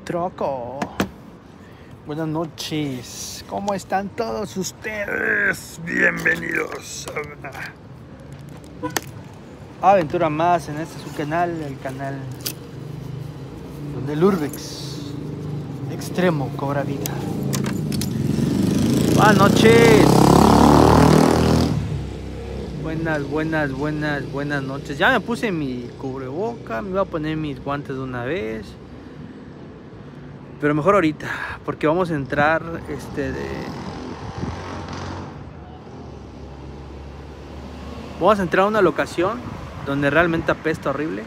Troco. Buenas noches. ¿Cómo están todos ustedes? Bienvenidos a Aventura Más en este su canal, el canal donde el Urbex extremo cobra vida. Buenas noches. Buenas noches. Ya me puse mi cubreboca, me iba a poner mis guantes de una vez. Pero mejor ahorita, porque vamos a entrar Vamos a entrar a una locación donde realmente apesta horrible.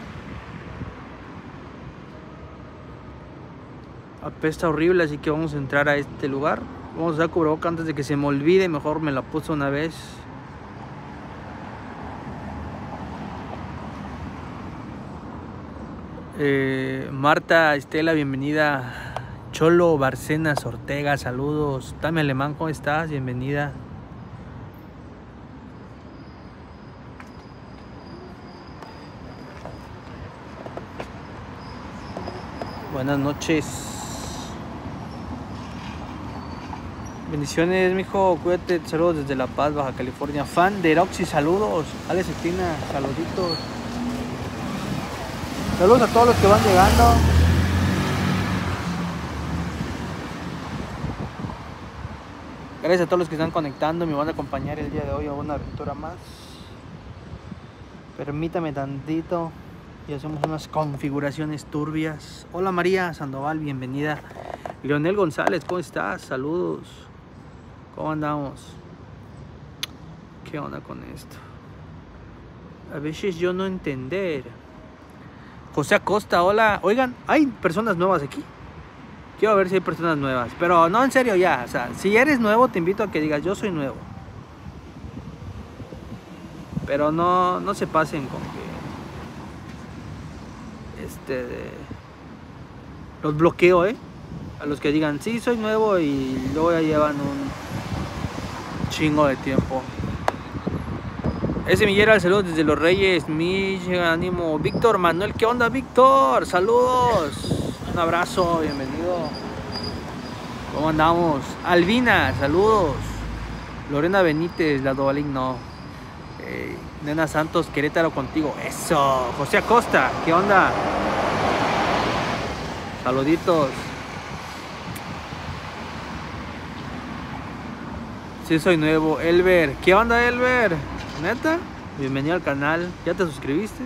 Apesta horrible, así que vamos a entrar a este lugar. Vamos a usar cubreboca antes de que se me olvide, mejor me la puse una vez. Marta, Estela, bienvenida. Cholo, Barcenas, Ortega, saludos. Tami Alemán, ¿cómo estás? Bienvenida. Buenas noches. Bendiciones, mijo. Cuídate. Saludos desde La Paz, Baja California. Fan de Roxy, saludos. Alex Estina, saluditos. Saludos a todos los que van llegando. Gracias a todos los que están conectando. Me van a acompañar el día de hoy a una aventura más. Permítame tantito y hacemos unas configuraciones turbias. Hola María Sandoval, bienvenida. Leonel González, ¿cómo estás? Saludos. ¿Cómo andamos? ¿Qué onda con esto? A veces yo no entender. José Acosta, hola. Oigan, ¿hay personas nuevas aquí? Quiero ver si hay personas nuevas. Pero no, en serio ya. O sea, si eres nuevo, te invito a que digas, yo soy nuevo. Pero no se pasen con que... los bloqueo, a los que digan, sí, soy nuevo y luego ya llevan un chingo de tiempo. Ese Millera, saludos desde Los Reyes, ánimo. Víctor Manuel, ¿qué onda, Víctor? Saludos. Un abrazo, bienvenido. ¿Cómo andamos? Albina, saludos. Lorena Benítez, la Dovalín, no. Nena Santos, Querétaro contigo. Eso. José Acosta, ¿qué onda? Saluditos. Sí, soy nuevo. Elber, ¿qué onda, Elber? ¿Neta? Bienvenido al canal. ¿Ya te suscribiste?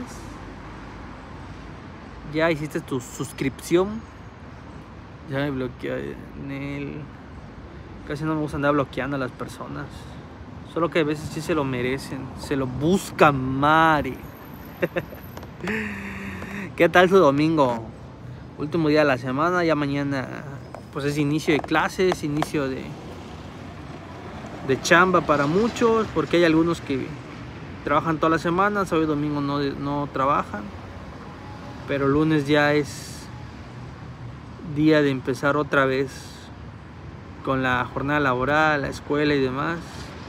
¿Ya hiciste tu suscripción? Ya me bloqueé en él. Casi no me gusta andar bloqueando a las personas. Solo que a veces sí se lo merecen. Se lo buscan, Mari. ¿Qué tal su domingo? Último día de la semana. Ya mañana pues es inicio de clases. Inicio de chamba para muchos. Porque hay algunos que trabajan toda la semana. Sábado y domingo no trabajan. Pero lunes ya es día de empezar otra vez con la jornada laboral, la escuela y demás.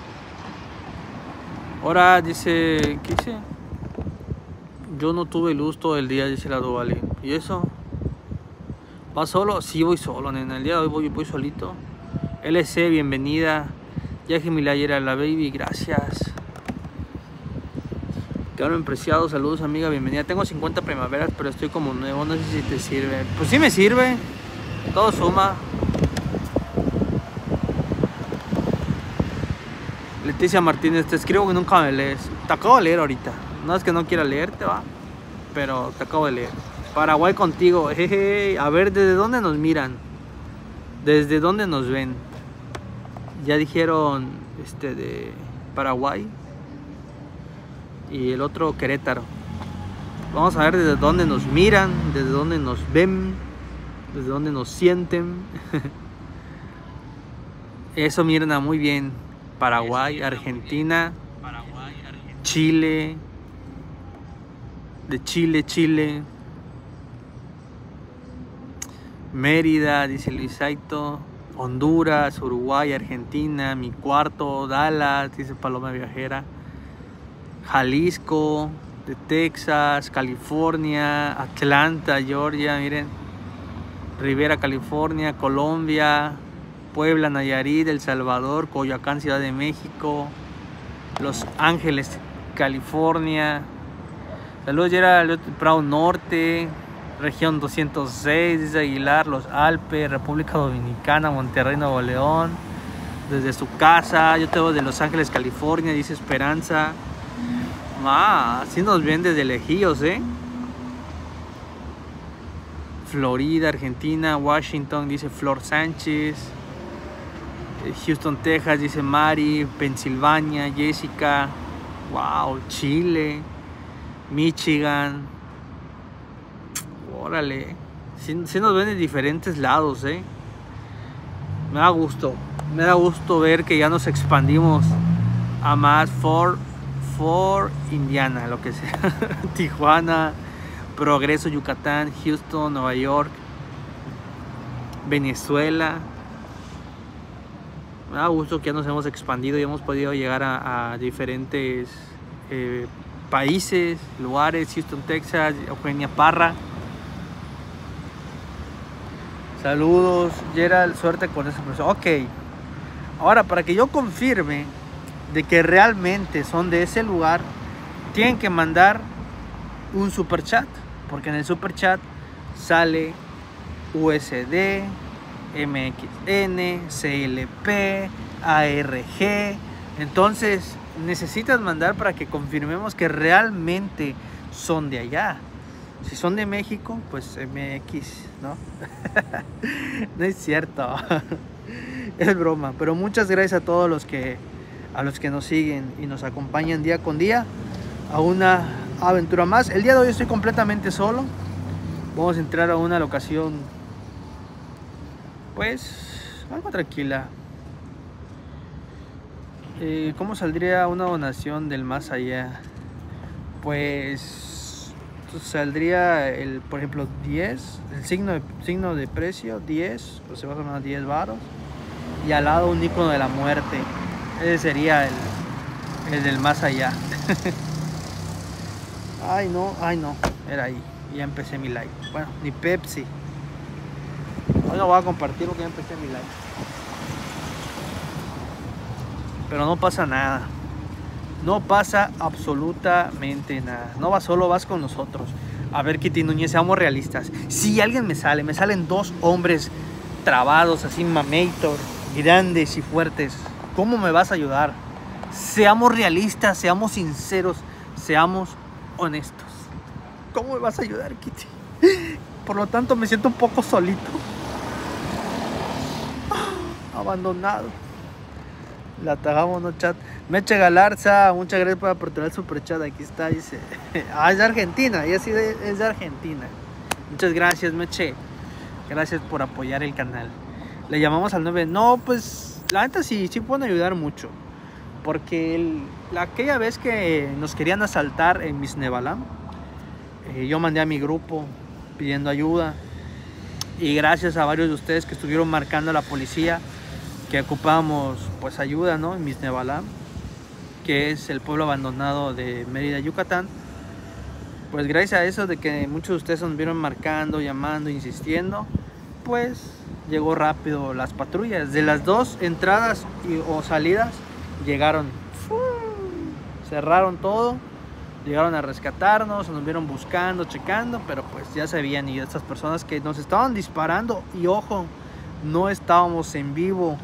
Ahora dice, ¿qué dice? Yo no tuve luz todo el día, dice la Duvali. ¿Y eso? ¿Vas solo? Sí, voy solo, nena. El día de hoy voy solito. LC, bienvenida. Yaje Milayera, la baby, gracias. Carmen Preciado, saludos amiga, bienvenida. Tengo 50 primaveras, pero estoy como nuevo, no sé si te sirve. Pues sí me sirve, todo suma. Leticia Martínez, te escribo que nunca me lees. Te acabo de leer ahorita, no es que no quiera leerte, va, pero te acabo de leer. Paraguay contigo, jeje. A ver, ¿desde dónde nos miran? ¿Desde dónde nos ven? Ya dijeron de Paraguay. Y el otro Querétaro. Vamos a ver desde dónde nos miran, desde dónde nos ven, desde dónde nos sienten. Eso, Mirna, muy bien. Paraguay, Argentina, Chile, de Chile, Mérida, dice Luisaito, Honduras, Uruguay, Argentina, mi cuarto, Dallas, dice Paloma Viajera. Jalisco, de Texas, California, Atlanta, Georgia, miren. Rivera, California, Colombia, Puebla, Nayarit, El Salvador, Coyoacán, Ciudad de México, Los Ángeles, California. Saludos, Gerald Prado Norte, región 206, dice Aguilar, Los Alpes, República Dominicana, Monterrey, Nuevo León, desde su casa. Yo te veo de Los Ángeles, California, dice Esperanza. Sí nos ven desde lejíos, Florida, Argentina, Washington, dice Flor Sánchez. Houston, Texas, dice Mari. Pensilvania, Jessica. Wow, Chile, Michigan. Órale, sí nos ven de diferentes lados, Me da gusto ver que ya nos expandimos a más. For Indiana, lo que sea. Tijuana, Progreso, Yucatán, Houston, Nueva York, Venezuela. Me da gusto que ya nos hemos expandido y hemos podido llegar a diferentes países, lugares. Houston, Texas, Eugenia Parra. Saludos, Gerald, suerte con esa persona. Ok, ahora para que yo confirme de que realmente son de ese lugar, tienen que mandar un super chat, porque en el super chat sale USD, MXN, CLP, ARG. Entonces necesitas mandar para que confirmemos que realmente son de allá. Si son de México, pues MX, ¿no? No es cierto. Es broma. Pero muchas gracias a todos los que nos siguen y nos acompañan día con día a una aventura más. El día de hoy estoy completamente solo. Vamos a entrar a una locación, pues, algo tranquila. ¿Cómo saldría una donación del más allá? Pues saldría por ejemplo 10, el signo de precio 10, pues se va a donar 10 varos, y al lado un icono de la muerte. Ese sería el del más allá. Ay no, era ahí. Ya empecé mi live. Bueno, ni Pepsi. Hoy no voy a compartir porque ya empecé mi live. Pero no pasa nada. No pasa absolutamente nada. No vas solo, vas con nosotros. A ver, Kitty Núñez, seamos realistas. Si alguien me salen dos hombres trabados, así mamator, grandes y fuertes. ¿Cómo me vas a ayudar? Seamos realistas, seamos sinceros, seamos honestos. ¿Cómo me vas a ayudar, Kitty? Por lo tanto, me siento un poco solito. Abandonado. La tagamos, no chat. Meche Galarza, muchas gracias por aportar el super chat. Aquí está, dice. Es de Argentina, ella sí es de Argentina. Muchas gracias, Meche. Gracias por apoyar el canal. Le llamamos al 9. No, pues la neta sí pueden ayudar mucho. Porque aquella vez que nos querían asaltar en Misnebalam, yo mandé a mi grupo pidiendo ayuda. Y gracias a varios de ustedes que estuvieron marcando a la policía que ocupábamos pues ayuda, ¿no? En Misnebalam, que es el pueblo abandonado de Mérida, Yucatán. Pues gracias a eso de que muchos de ustedes nos vieron marcando, llamando, insistiendo, pues llegó rápido las patrullas. De las dos entradas o salidas llegaron, cerraron todo, llegaron a rescatarnos, nos vieron buscando, checando, pero pues ya se habían ido estas personas que nos estaban disparando. Y ojo, no estábamos en vivo.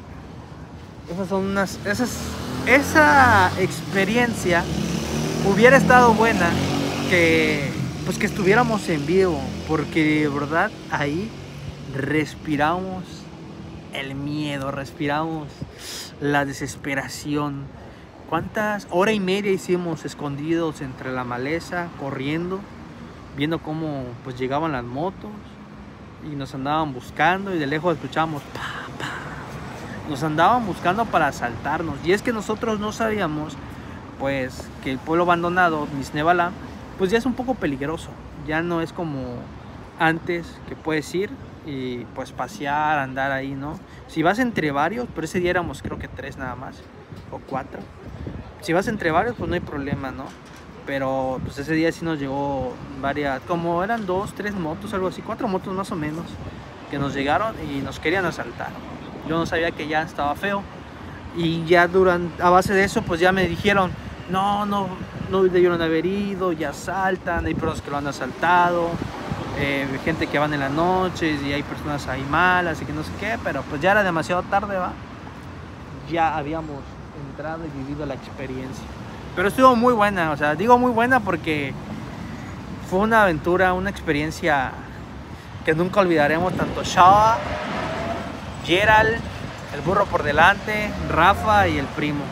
Esa experiencia hubiera estado buena que estuviéramos en vivo, porque de verdad ahí respiramos el miedo, respiramos la desesperación. ¿Cuántas horas y media hicimos escondidos entre la maleza, corriendo, viendo cómo pues llegaban las motos y nos andaban buscando, y de lejos escuchábamos pa, pa. Nos andaban buscando para asaltarnos. Y es que nosotros no sabíamos pues que el pueblo abandonado, Misnebalam, pues ya es un poco peligroso. Ya no es como antes, que puedes ir y pues pasear, andar ahí, ¿no? Si vas entre varios, pero ese día éramos creo que 3 nada más, o 4. Si vas entre varios, pues no hay problema, ¿no? Pero pues ese día sí nos llegó varias, como eran 2, 3 motos, algo así, 4 motos más o menos. que nos llegaron y nos querían asaltar. Yo no sabía que ya estaba feo. Y ya a base de eso, pues ya me dijeron, no debieron haber ido, ya asaltan, hay personas que lo han asaltado, gente que van en las noches y hay personas ahí malas y que no sé qué, pero pues ya era demasiado tarde, ¿va? Ya habíamos entrado y vivido la experiencia. Pero estuvo muy buena, o sea, digo muy buena porque fue una aventura, una experiencia que nunca olvidaremos, tanto Shaba, Gerald, el burro por delante, Rafa y el primo.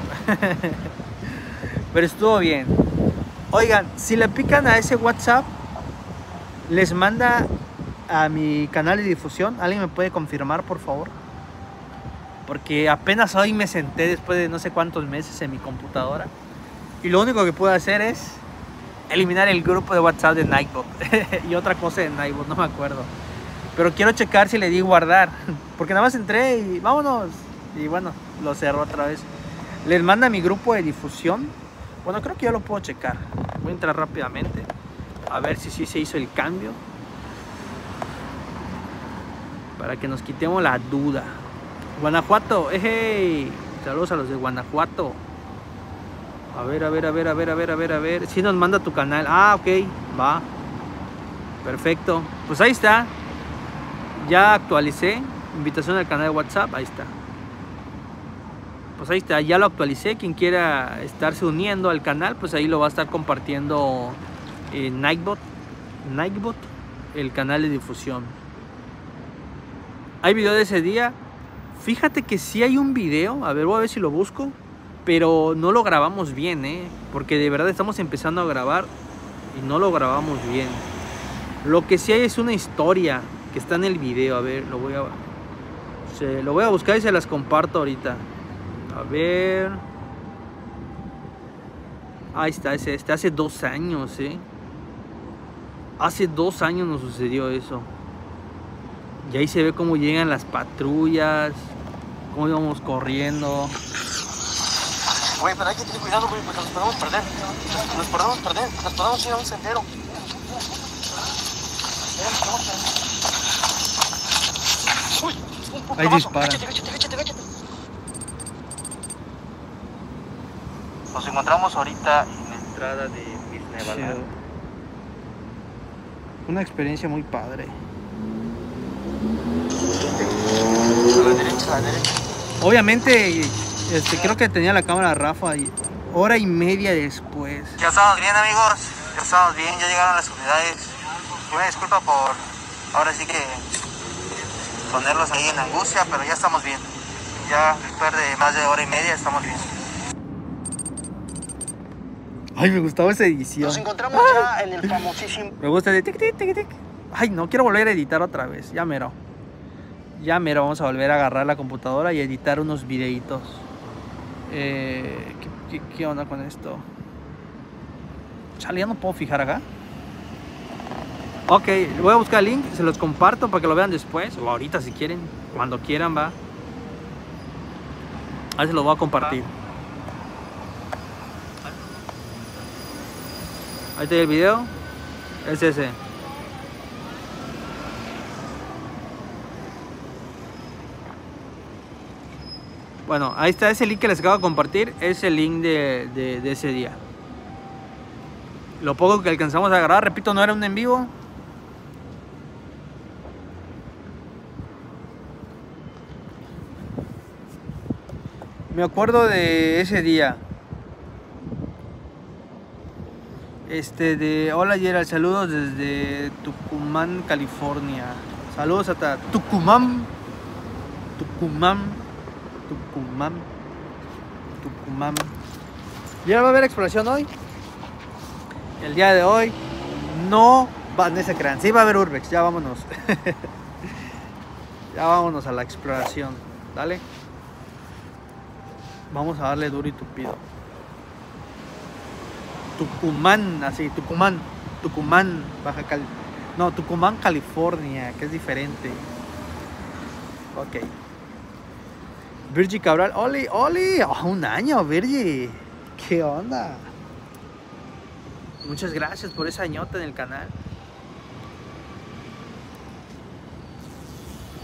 Pero estuvo bien. Oigan, si le pican a ese WhatsApp, les manda a mi canal de difusión. ¿Alguien me puede confirmar, por favor? Porque apenas hoy me senté después de no sé cuántos meses en mi computadora. Y lo único que puedo hacer es eliminar el grupo de WhatsApp de Nightbot. Y otra cosa de Nightbot, no me acuerdo. Pero quiero checar si le di guardar. Porque nada más entré y vámonos. Y bueno, lo cerró otra vez. Les manda mi grupo de difusión. Bueno, creo que ya lo puedo checar. Voy a entrar rápidamente. A ver si sí se hizo el cambio. Para que nos quitemos la duda. Guanajuato. ¡Hey! Saludos a los de Guanajuato. A ver. Si nos manda tu canal. Ah, ok. Va. Perfecto. Pues ahí está. Ya actualicé. Invitación al canal de WhatsApp. Ahí está. Pues ahí está. Ya lo actualicé. Quien quiera estarse uniendo al canal, pues ahí lo va a estar compartiendo Nightbot. El canal de difusión. ¿Hay video de ese día? Fíjate que sí hay un video. A ver, voy a ver si lo busco. Pero no lo grabamos bien, porque de verdad estamos empezando a grabar y no lo grabamos bien. Lo que sí hay es una historia que está en el video. A ver, lo voy a buscar y se las comparto ahorita. A ver. Ahí está, hace 2 años, Hace 2 años nos sucedió eso. Y ahí se ve cómo llegan las patrullas, cómo íbamos corriendo. Güey, pero hay que tener cuidado, güey, porque nos podemos perder. Nos podemos ir a un sendero. Uy, ahí dispara. Gáchate. Nos encontramos ahorita en la entrada de Misnevalá. Sí. Una experiencia muy padre. A la derecha. Obviamente, creo que tenía la cámara Rafa y hora y media después. Ya estamos bien, amigos. Ya llegaron las unidades. Una disculpa por ahora sí que ponerlos ahí en angustia, pero ya estamos bien. Ya después de más de hora y media estamos bien. Ay, me gustaba esa edición. Nos encontramos ya en el famosísimo. Me gusta de tic, tic, tic, tic. Ay, no quiero volver a editar otra vez. Ya mero, vamos a volver a agarrar la computadora y editar unos videitos. ¿Qué onda con esto? Chale, ya no puedo fijar acá. Ok, voy a buscar el link, se los comparto para que lo vean después. O ahorita si quieren, cuando quieran, va. Ahí se los voy a compartir. Ahí está el video. Es ese. Bueno, ahí está ese link que les acabo de compartir. Es el link de ese día. Lo poco que alcanzamos a agarrar, repito, no era un en vivo. Me acuerdo de ese día. Hola Gerald, saludos desde Tucumán, California. Saludos hasta Tucumán. ¿Ya va a haber exploración hoy? El día de hoy no se crean. Sí va a haber Urbex, ya vámonos. Ya vámonos a la exploración. Dale. Vamos a darle duro y tupido. Tucumán, así, Tucumán, Tucumán, California, que es diferente. Ok. Virgi Cabral, Oli, oh, 1 año, Virgi. ¿Qué onda? Muchas gracias por esa ñota en el canal.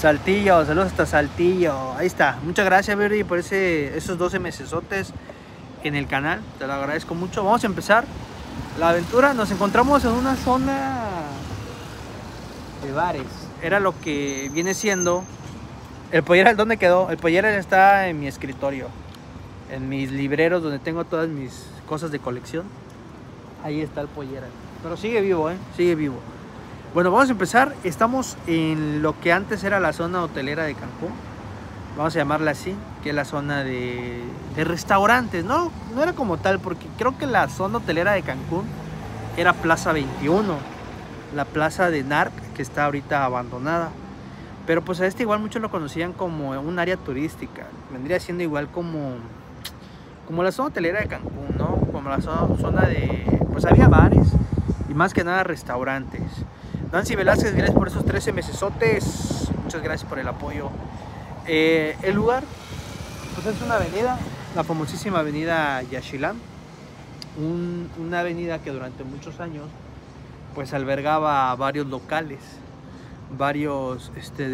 Saltillo, saludos hasta Saltillo. Ahí está. Muchas gracias, Verdi, por esos 12 mesesotes en el canal. Te lo agradezco mucho. Vamos a empezar la aventura. Nos encontramos en una zona de bares. Era lo que viene siendo el Polleral. ¿Dónde quedó? El Polleral está en mi escritorio, en mis libreros donde tengo todas mis cosas de colección. Ahí está el Polleral. Pero sigue vivo, sigue vivo. Bueno, vamos a empezar. Estamos en lo que antes era la zona hotelera de Cancún. Vamos a llamarla así, que es la zona de restaurantes. No era como tal, porque creo que la zona hotelera de Cancún era Plaza 21, la plaza de Narc, que está ahorita abandonada. Pero pues a igual muchos lo conocían como un área turística. Vendría siendo igual como la zona hotelera de Cancún, ¿no? Como la zona de... Pues había bares y más que nada restaurantes. Nancy Velázquez, gracias por esos 13 mesesotes. Muchas gracias por el apoyo. El lugar, pues es una avenida, la famosísima avenida Yaxchilán. Una avenida que durante muchos años pues albergaba varios locales, varios,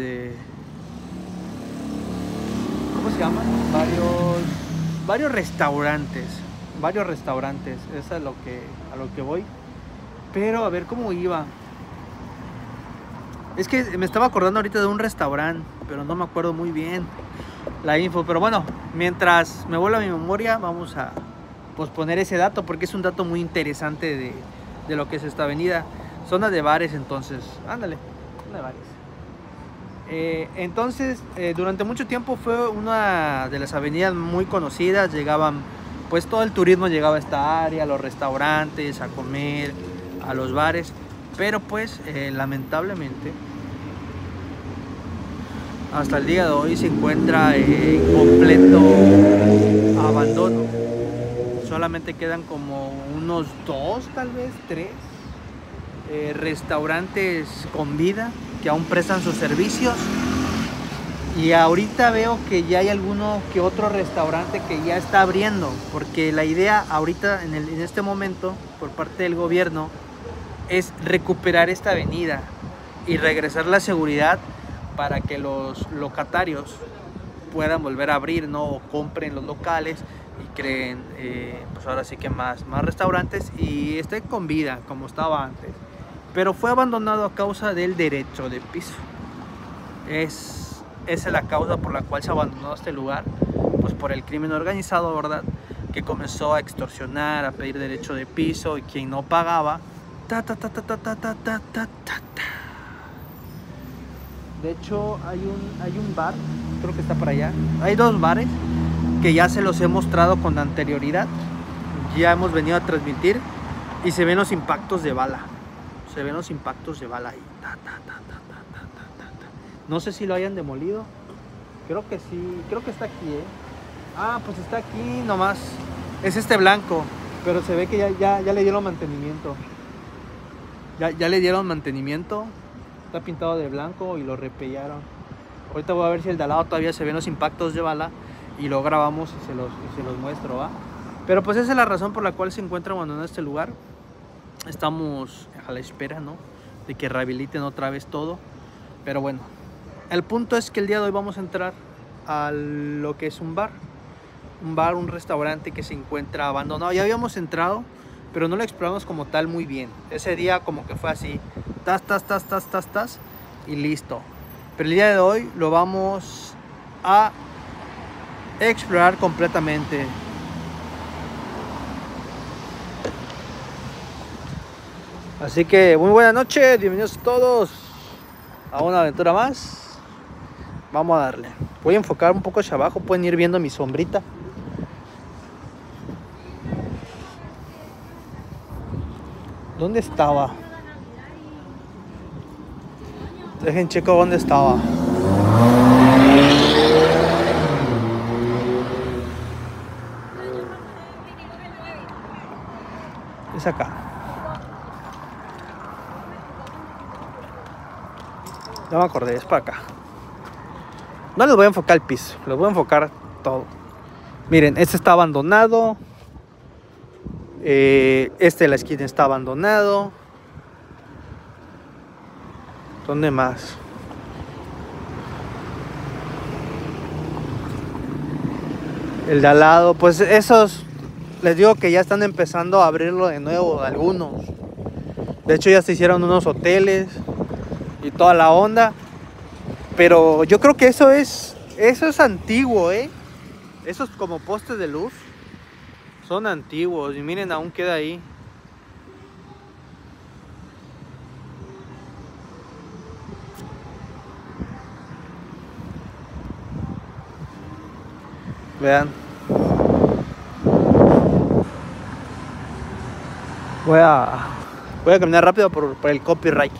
¿cómo se llaman? Varios restaurantes. Eso es a lo que voy. Pero a ver cómo iba. Es que me estaba acordando ahorita de un restaurante, pero no me acuerdo muy bien la info. Pero bueno, mientras me vuelva a mi memoria, vamos a posponer ese dato, porque es un dato muy interesante de lo que es esta avenida. Zona de bares, entonces, ándale, zona de bares. Entonces, durante mucho tiempo fue una de las avenidas muy conocidas. Llegaban, pues todo el turismo llegaba a esta área, a los restaurantes, a comer, a los bares. Pero pues lamentablemente hasta el día de hoy se encuentra en completo abandono. Solamente quedan como unos 2, tal vez 3 restaurantes con vida que aún prestan sus servicios. Y ahorita veo que ya hay alguno que otro restaurante que ya está abriendo, porque la idea ahorita en este momento por parte del gobierno es recuperar esta avenida y regresar la seguridad para que los locatarios puedan volver a abrir, ¿no? O compren los locales y creen, pues ahora sí que más restaurantes y estén con vida como estaba antes. Pero fue abandonado a causa del derecho de piso. Esa es la causa por la cual se abandonó este lugar, pues por el crimen organizado, ¿verdad? Que comenzó a extorsionar, a pedir derecho de piso, y quien no pagaba, De hecho hay un bar, creo que está para allá. Hay 2 bares que ya se los he mostrado con anterioridad. Ya hemos venido a transmitir y se ven los impactos de bala. Se ven los impactos de bala ahí. No sé si lo hayan demolido. Creo que sí, creo que está aquí, Ah, pues está aquí nomás. Es este blanco, pero se ve que ya le dieron mantenimiento. Ya le dieron mantenimiento. Está pintado de blanco y lo repellaron. Ahorita voy a ver si el de al lado todavía se ven los impactos de bala y lo grabamos y se los muestro, ¿va? Pero pues esa es la razón por la cual se encuentra abandonado este lugar. Estamos a la espera, ¿no? De que rehabiliten otra vez todo. Pero bueno, el punto es que el día de hoy vamos a entrar a lo que es un restaurante que se encuentra abandonado. Ya habíamos entrado, pero no lo exploramos como tal muy bien. Ese día como que fue así, tas, y listo. Pero el día de hoy lo vamos a explorar completamente. Así que muy buena noche, bienvenidos todos a una aventura más. Vamos a darle. Voy a enfocar un poco hacia abajo, pueden ir viendo mi sombrita. ¿Dónde estaba? Dejen checo dónde estaba. Es acá. No me acordé, es para acá. No les voy a enfocar el piso, les voy a enfocar todo. Miren, este está abandonado. Este de la esquina está El de al lado, pues esos, les digo que ya están empezando a abrirlo de nuevo, algunos. De hecho ya se hicieron unos hoteles y toda la onda. Pero yo creo que eso es antiguo, ¿eh? Esos como postes de luz son antiguos y miren, aún queda ahí. Vean. Voy a caminar rápido por el copyright.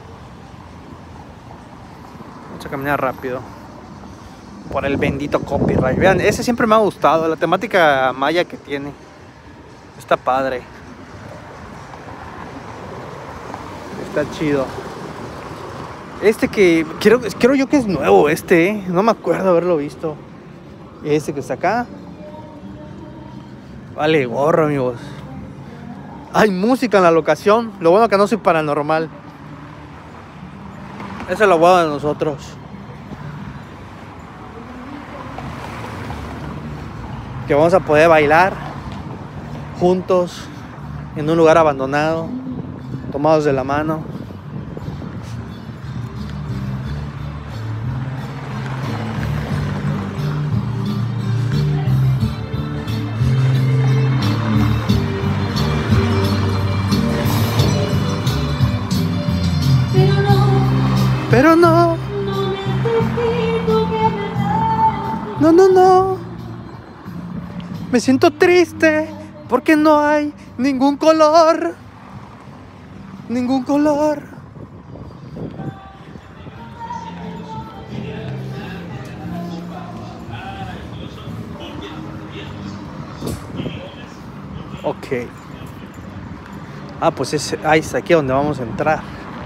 Vamos a caminar rápido por el bendito copyright. Vean, ese siempre me ha gustado, la temática maya que tiene. Está padre. Está chido. Este que creo yo que es nuevo, no me acuerdo haberlo visto. Este que está acá. Vale gorro, amigos. Hay música en la locación. Lo bueno que no soy paranormal. Eso es lo bueno de nosotros. Que vamos a poder bailar juntos en un lugar abandonado, tomados de la mano. Pero no. No. Me siento triste porque no hay ningún color. Ningún color. Ok. Ah, pues es aquí donde vamos a entrar.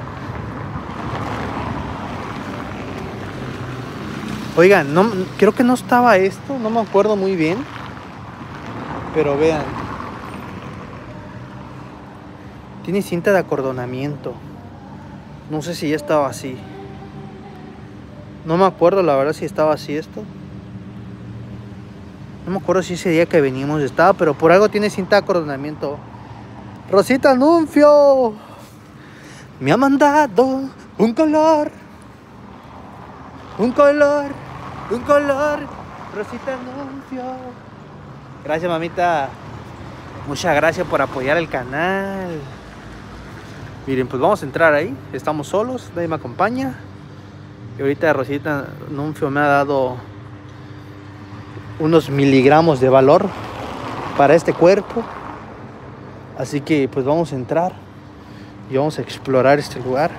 Oigan, no, creo que no estaba esto, no me acuerdo muy bien. Pero vean. Tiene cinta de acordonamiento. No sé si ya estaba así. No me acuerdo la verdad si estaba así esto. No me acuerdo si ese día que venimos estaba, pero por algo tiene cinta de acordonamiento. Rosita Anuncio me ha mandado un color. Un color. Rosita Anuncio. Gracias, mamita. Muchas gracias por apoyar el canal. Miren, pues vamos a entrar ahí. Estamos solos, nadie me acompaña. Y ahorita Rosita Anuncio me ha dado unos miligramos de valor para este cuerpo. Así que pues vamos a entrar y vamos a explorar este lugar.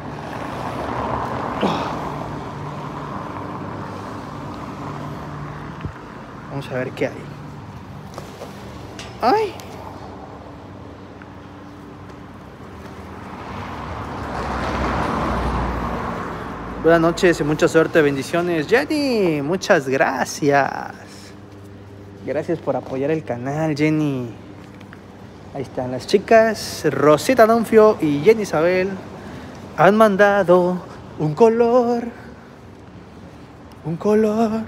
Vamos a ver qué hay. ¡Ay! Buenas noches y mucha suerte, bendiciones. Jenny, muchas gracias. Gracias por apoyar el canal, Jenny. Ahí están las chicas. Rosita Anuncio y Jenny Isabel han mandado un color. Un color.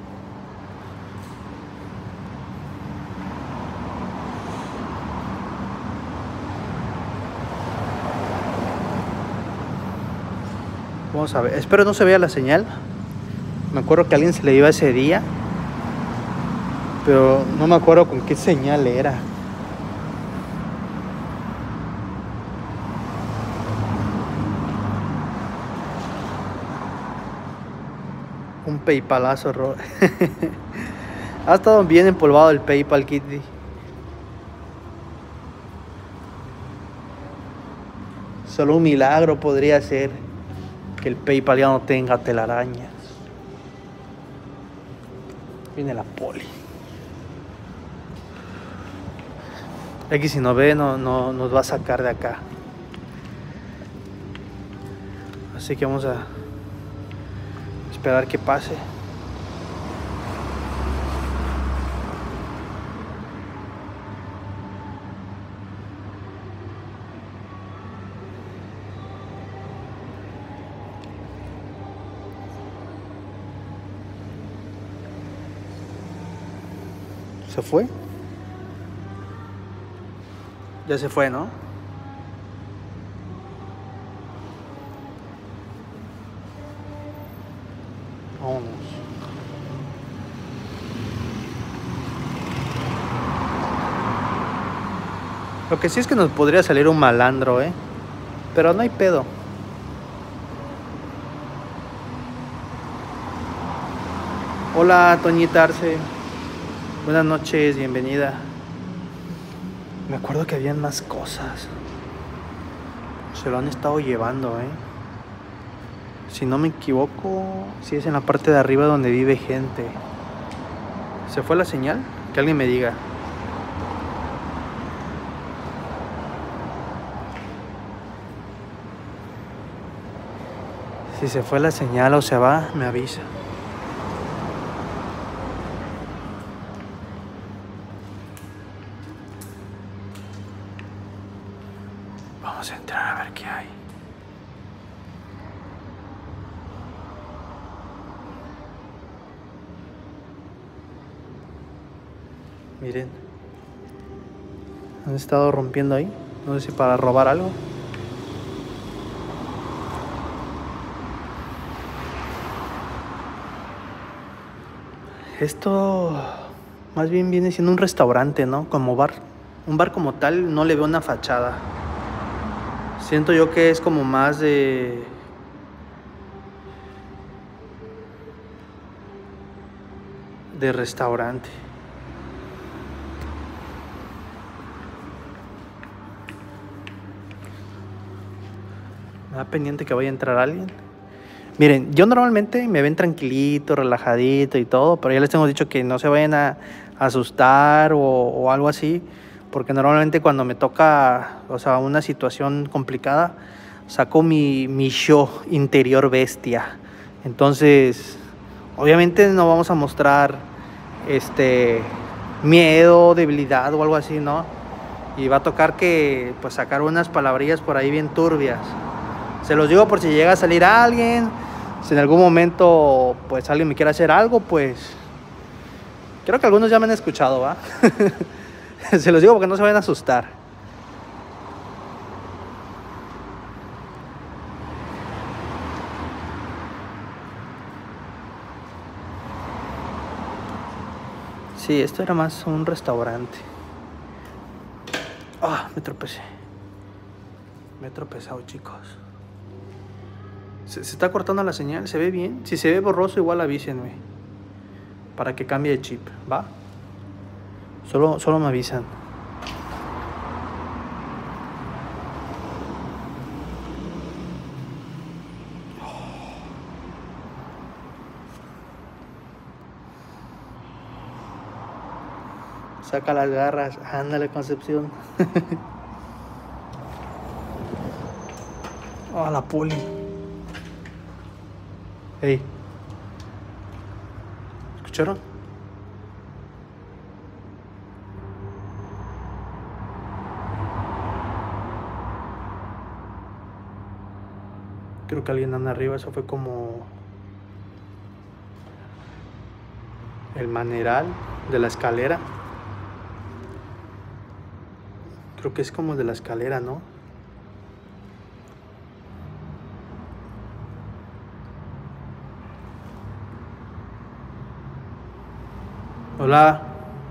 Vamos a ver, espero no se vea la señal. Me acuerdo que a alguien se le iba ese día, pero no me acuerdo con qué señal era. Un PayPalazo, ha estado bien empolvado el PayPal, Kitty. Solo un milagro podría ser que el PayPal ya no tenga telarañas. Viene la poli. Aquí si no ve, no nos va a sacar de acá. Así que vamos a esperar que pase. ¿Se fue? Ya se fue, ¿no? Vámonos. Lo que sí es que nos podría salir un malandro, ¿eh? Pero no hay pedo. Hola, Toñita Arce. Buenas noches, bienvenida. Me acuerdo que habían más cosas. Se lo han estado llevando, ¿eh? Si no me equivoco, sí es en la parte de arriba donde vive gente. ¿Se fue la señal? Que alguien me diga. Si se fue la señal o se va, me avisa. Vamos a entrar a ver qué hay. Miren. Han estado rompiendo ahí. No sé si para robar algo. Esto más bien viene siendo un restaurante, ¿no? Como bar. Un bar como tal no le veo una fachada. Siento yo que es como más de restaurante. Me da pendiente que vaya a entrar alguien. Miren, yo normalmente me ven tranquilito, relajadito y todo, pero ya les tengo dicho que no se vayan a asustar o algo así, porque normalmente cuando me toca, o sea, una situación complicada, saco mi show interior bestia. Entonces, obviamente no vamos a mostrar miedo, debilidad o algo así, ¿no? Y va a tocar que pues sacar unas palabrillas por ahí bien turbias. Se los digo por si llega a salir alguien, si en algún momento pues alguien me quiere hacer algo, pues creo que algunos ya me han escuchado, ¿va? Se los digo porque no se vayan a asustar. Sí, esto era más un restaurante. Ah, me tropecé. Me he tropezado, chicos. Se está cortando la señal, ¿se ve bien? Si se ve borroso, igual avísenme. Para que cambie de chip, ¿va? Solo me avisan. Saca las garras, ándale, Concepción. Oh, la poli. Hey. ¿Escucharon? Creo que alguien anda arriba, eso fue como el maneral de la escalera. Creo que es como de la escalera, ¿no? Hola.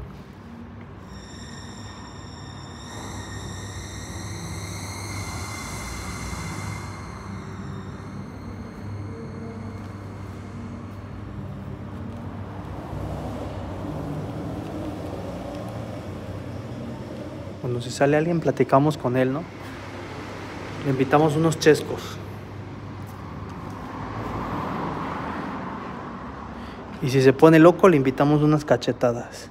Cuando si sale alguien, platicamos con él, ¿no? Le invitamos unos chescos. Y si se pone loco, le invitamos unas cachetadas.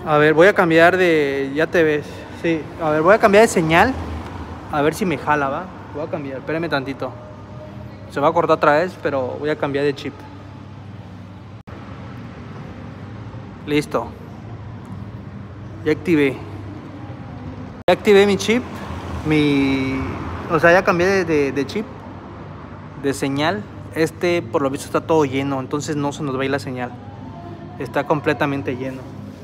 A ver, voy a cambiar de... Ya te ves. Sí, a ver, voy a cambiar de señal. A ver si me jala, ¿va? Voy a cambiar, espérame tantito. Se va a cortar otra vez, pero voy a cambiar de chip. Listo. Ya activé. Ya activé mi chip. O sea, ya cambié de chip. De señal. Este, por lo visto, está todo lleno. Entonces no se nos va a ir la señal. Está completamente lleno.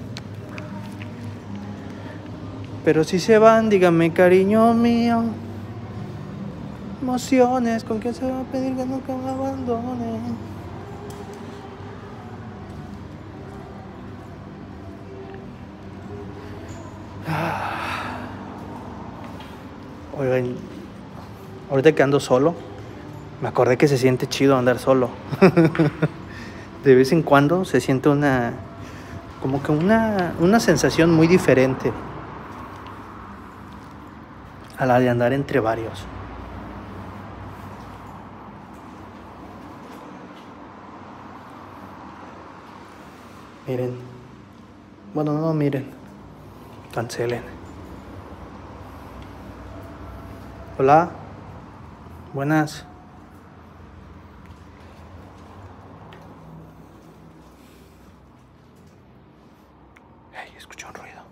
Pero si se van, dígame, cariño mío. Emociones, ¿con quién se va a pedir que nunca me abandone? Oigan, ahorita que ando solo, me acordé que se siente chido andar solo. De vez en cuando se siente como que una sensación muy diferente a la de andar entre varios. Miren. Bueno, no miren. Cancelen. Hola. Buenas. Hey, escuché un ruido.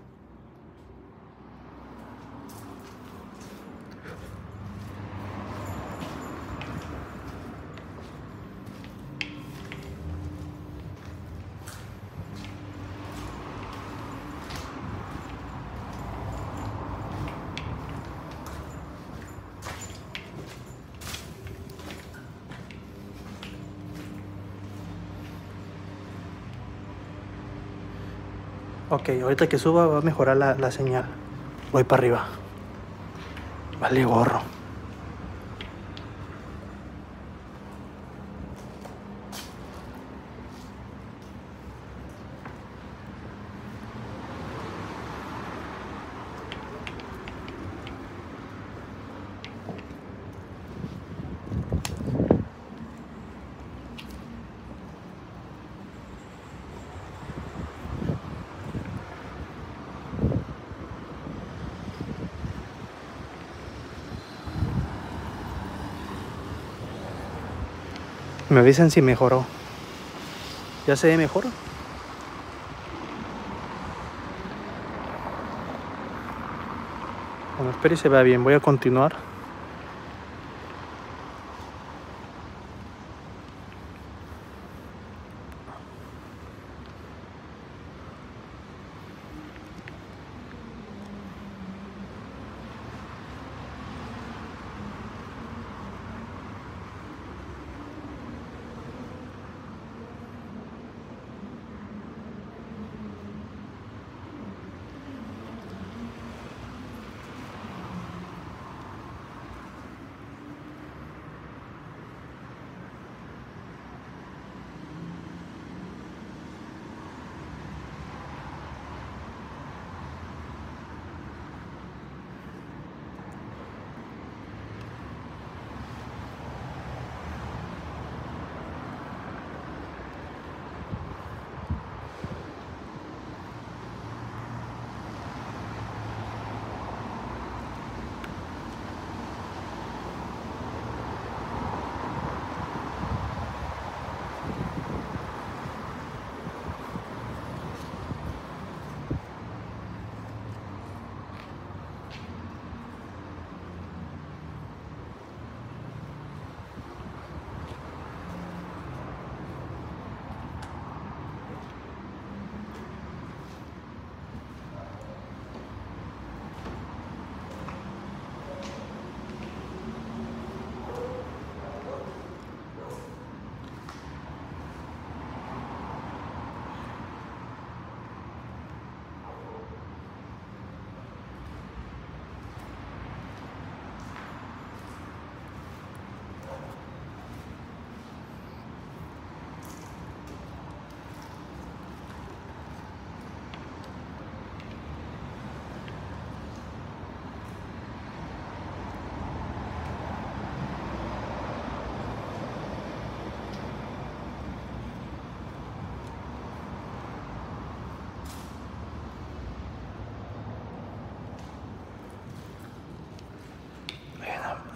Ok, ahorita que suba va a mejorar la señal. Voy para arriba. Vale gorro. Me avisan si mejoró. ¿Ya se ve mejor? Bueno, espero y se vea bien. Voy a continuar.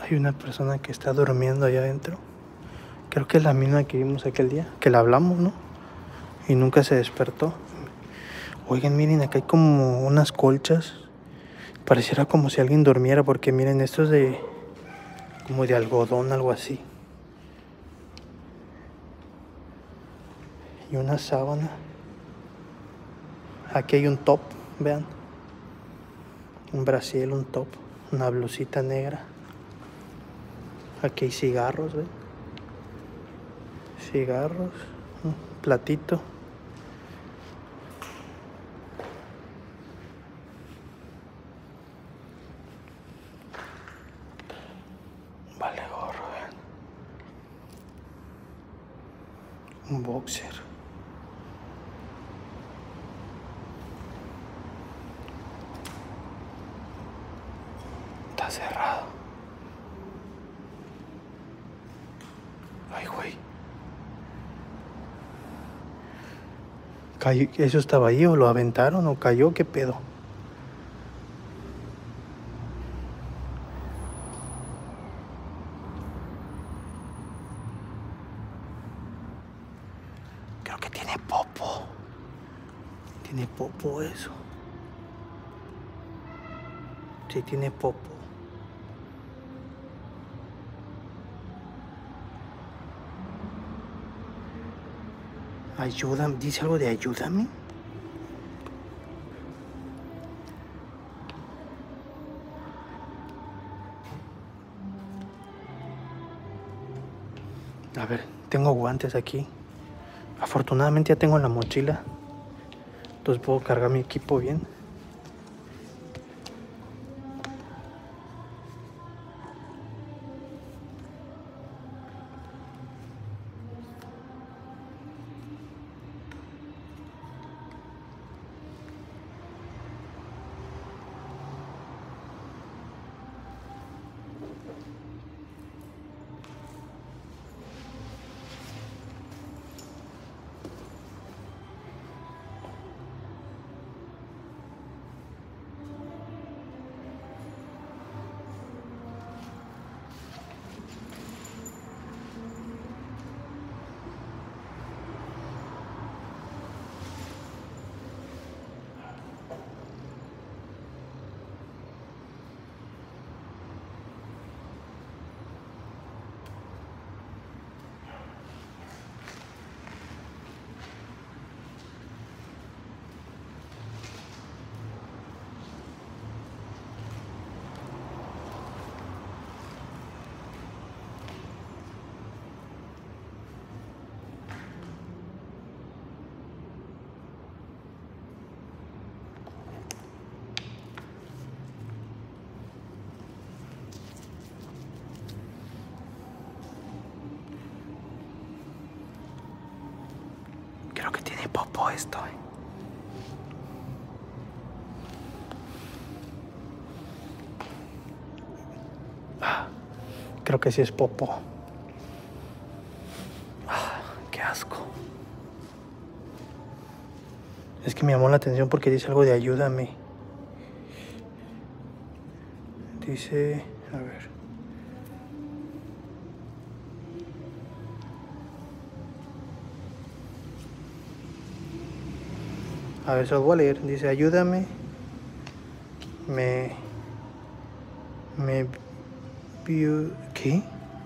Hay una persona que está durmiendo allá adentro. Creo que es la misma que vimos aquel día, que la hablamos, ¿no? Y nunca se despertó. Oigan, miren, acá hay como unas colchas. Pareciera como si alguien durmiera, porque miren, esto es de como de algodón, algo así. Y una sábana. Aquí hay un top, vean. Un brasier, un top, una blusita negra. Aquí hay cigarros, ven. Cigarros, un platito. Vale gorro, vean. Un boxer. Está cerrado. Ay, güey. ¿Eso estaba ahí o lo aventaron o cayó? ¿Qué pedo? Creo que tiene popo. Tiene popo eso. Sí, tiene popo. Ayúdame, dice algo de ayúdame. A ver, tengo guantes aquí. Afortunadamente ya tengo la mochila. Entonces puedo cargar mi equipo bien. Creo que tiene popo esto, Creo que sí es popo. Qué asco. Es que me llamó la atención porque dice algo de ayúdame. Dice, a ver. A ver, se lo voy a leer. Dice, ayúdame. ¿Qué?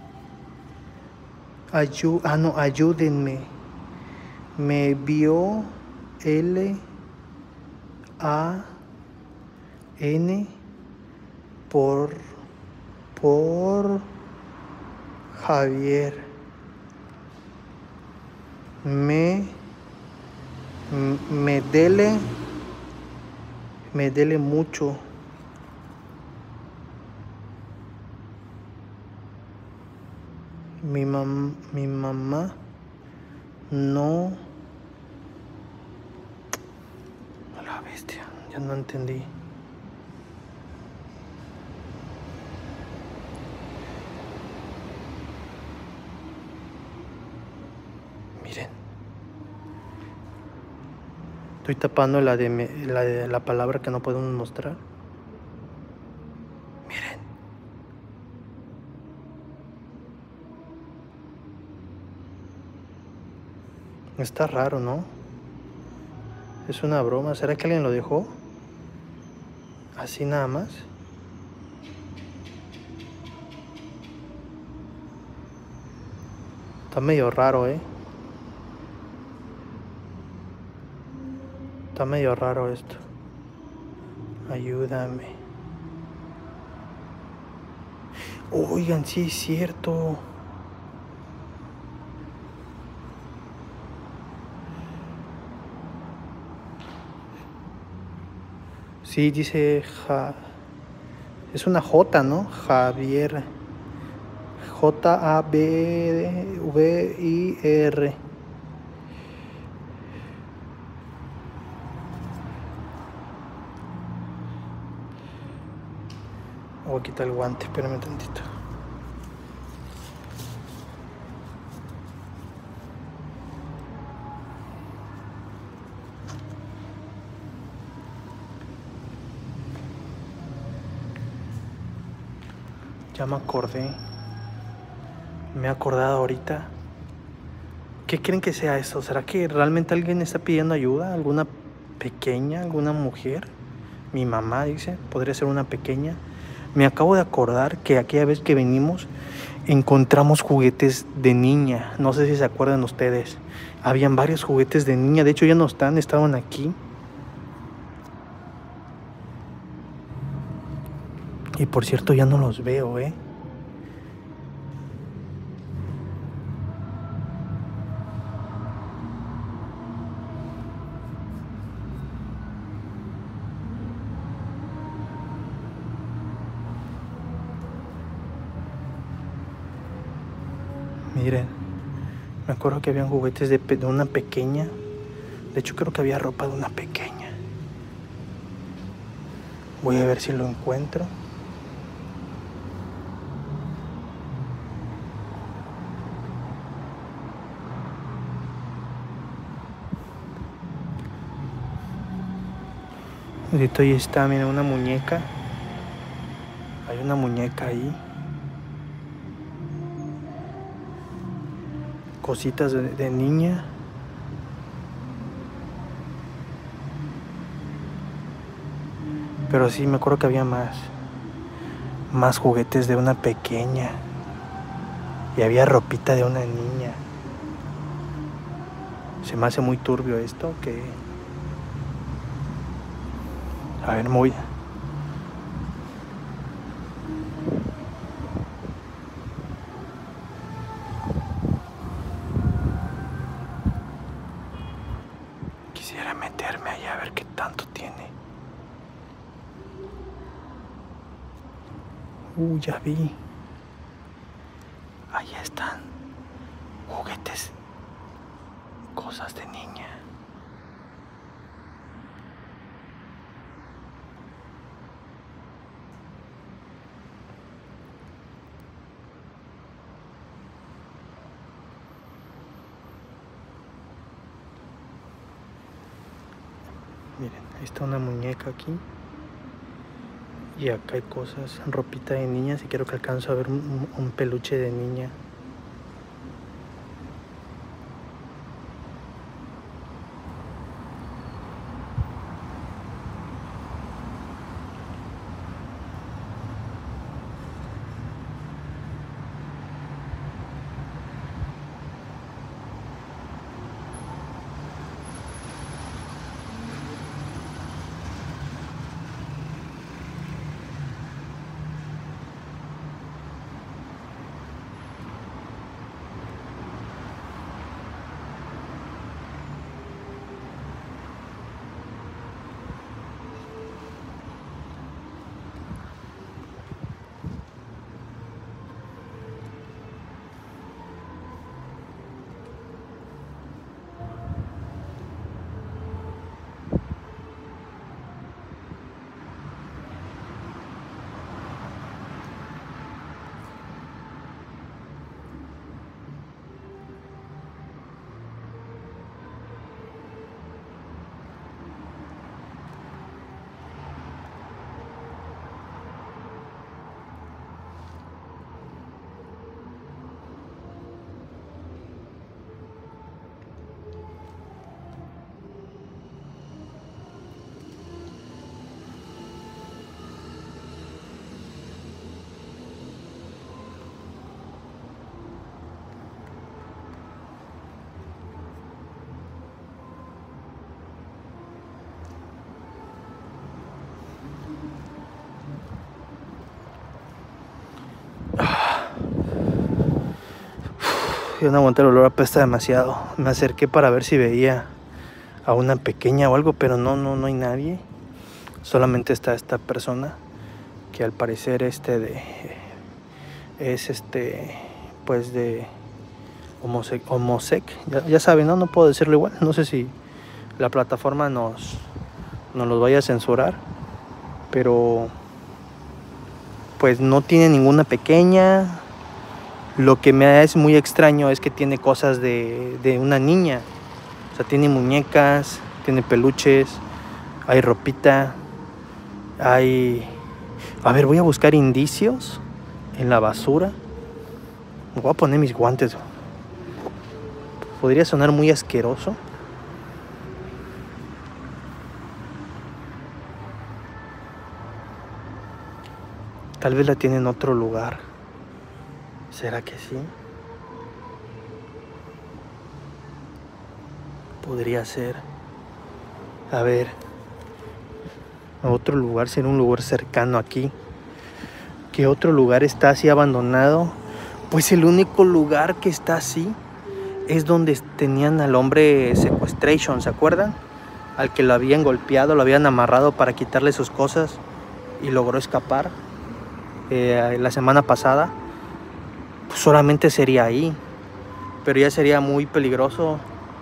No, ayúdenme. Me vio L-A-N por Javier. Me dele mucho. Mi mamá no. A la bestia, ya no entendí. Miren. Estoy tapando la de la palabra que no podemos mostrar. Miren. Está raro, ¿no? Es una broma. ¿Será que alguien lo dejó? Así nada más. Está medio raro, ¿eh? Está medio raro esto. Ayúdame. Oigan, sí es cierto. Sí, dice es una J, ¿no? Javier. Javvir. Voy a quitar el guante, espérame tantito. Ya me acordé. Me he acordado ahorita. ¿Qué creen que sea eso? ¿Será que realmente alguien está pidiendo ayuda? ¿Alguna pequeña? ¿Alguna mujer? Mi mamá dice, podría ser una pequeña. Me acabo de acordar que aquella vez que venimos encontramos juguetes de niña. No sé si se acuerdan ustedes. Habían varios juguetes de niña. De hecho ya no están, estaban aquí. Y por cierto ya no los veo, ¿eh? Miren, me acuerdo que habían juguetes de una pequeña. De hecho creo que había ropa de una pequeña. Voy a ver si lo encuentro. Ahorita ahí está, miren, una muñeca. Hay una muñeca ahí. Cositas de niña. Pero sí, me acuerdo que había más juguetes de una pequeña. Y había ropita de una niña. Se me hace muy turbio esto, que... A ver, muy... Quisiera meterme allá a ver qué tanto tiene. Ya vi. Ahí están. Juguetes. Cosas de niña. Miren, ahí está una muñeca aquí. Y acá hay cosas, ropita de niñas. Y quiero que alcanzo a ver un peluche de niña. Yo no aguanté el olor, apesta demasiado. Me acerqué para ver si veía a una pequeña o algo, pero no hay nadie. Solamente está esta persona que al parecer es pues de homosec. Ya saben, ¿no? No puedo decirlo igual. No sé si la plataforma nos los vaya a censurar, pero pues no tiene ninguna pequeña. Lo que me es muy extraño es que tiene cosas de una niña. O sea, tiene muñecas, tiene peluches, hay ropita, hay... A ver, voy a buscar indicios en la basura. Me voy a poner mis guantes. Podría sonar muy asqueroso. Tal vez la tiene en otro lugar. ¿Será que sí? Podría ser. A ver. A otro lugar, será un lugar cercano aquí. ¿Qué otro lugar está así abandonado? Pues el único lugar que está así es donde tenían al hombre sequestration, ¿se acuerdan? Al que lo habían golpeado, lo habían amarrado para quitarle sus cosas y logró escapar la semana pasada. Pues solamente sería ahí, pero ya sería muy peligroso.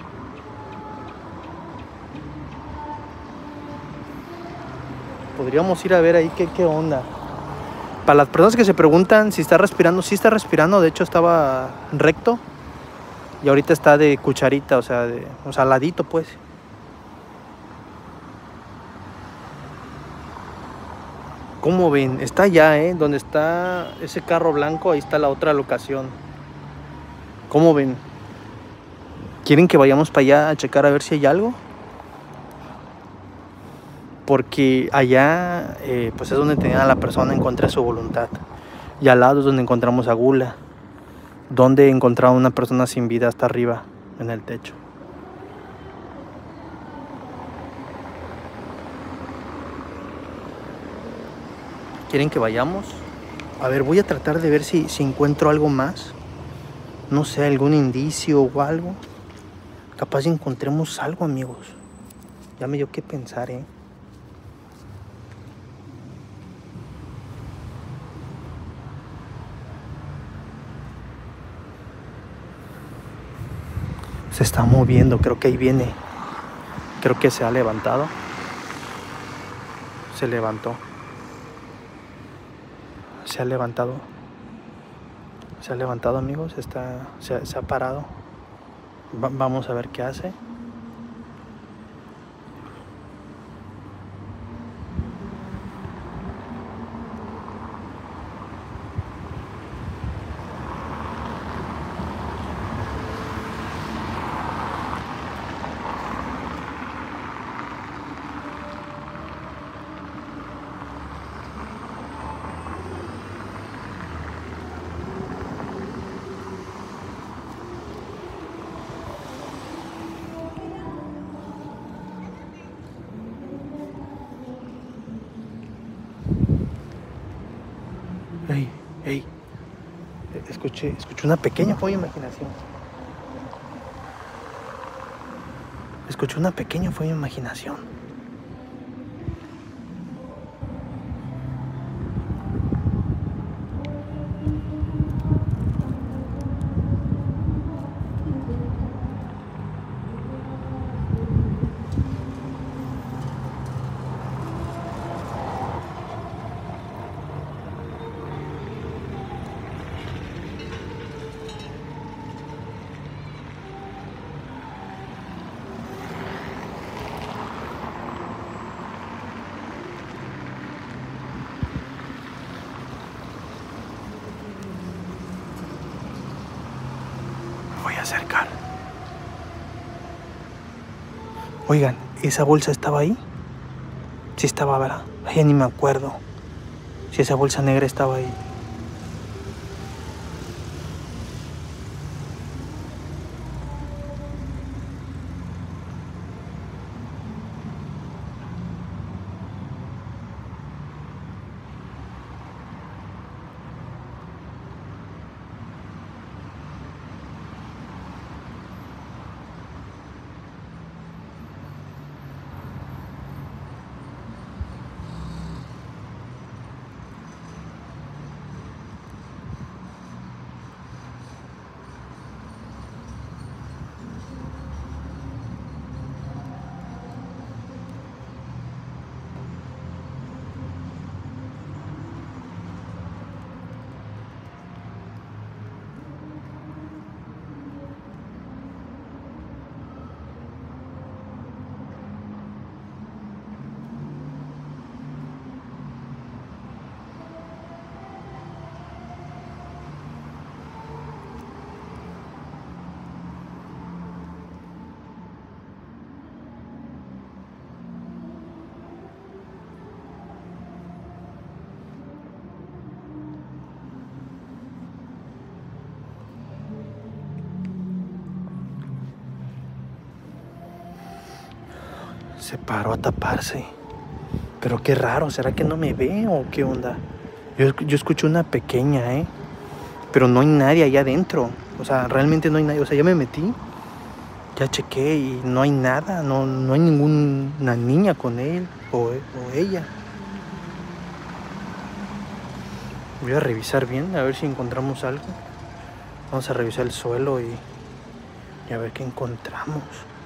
Podríamos ir a ver ahí qué onda. Para las personas que se preguntan si está respirando, sí está respirando. De hecho estaba recto y ahorita está de cucharita, o sea, al ladito pues. ¿Cómo ven? Está allá, donde está ese carro blanco, ahí está la otra locación. ¿Cómo ven? ¿Quieren que vayamos para allá a checar a ver si hay algo? Porque allá pues es donde tenían a la persona en contra de su voluntad. Y al lado es donde encontramos a Gula. Donde encontraron una persona sin vida hasta arriba, en el techo. ¿Quieren que vayamos? A ver, voy a tratar de ver si encuentro algo más. No sé, algún indicio o algo. Capaz encontremos algo, amigos. Ya me dio que pensar, Se está moviendo, creo que ahí viene. Creo que se ha levantado. Se levantó. Se ha levantado. Se ha levantado, amigos. Se ha parado. Vamos a ver qué hace. Ey, escuché una pequeña fue mi imaginación. Escuché una pequeña fue mi imaginación. Voy a acercar. Oigan, ¿esa bolsa estaba ahí? Sí estaba, ¿verdad? Ya ni me acuerdo si esa bolsa negra estaba ahí. Se paró a taparse. Pero qué raro, ¿será que no me ve o qué onda? Yo escucho una pequeña, pero no hay nadie allá adentro. O sea, realmente no hay nadie. O sea, ya me metí, ya chequé y no hay nada. No hay ninguna niña con él o ella. Voy a revisar bien, a ver si encontramos algo. Vamos a revisar el suelo y a ver qué encontramos.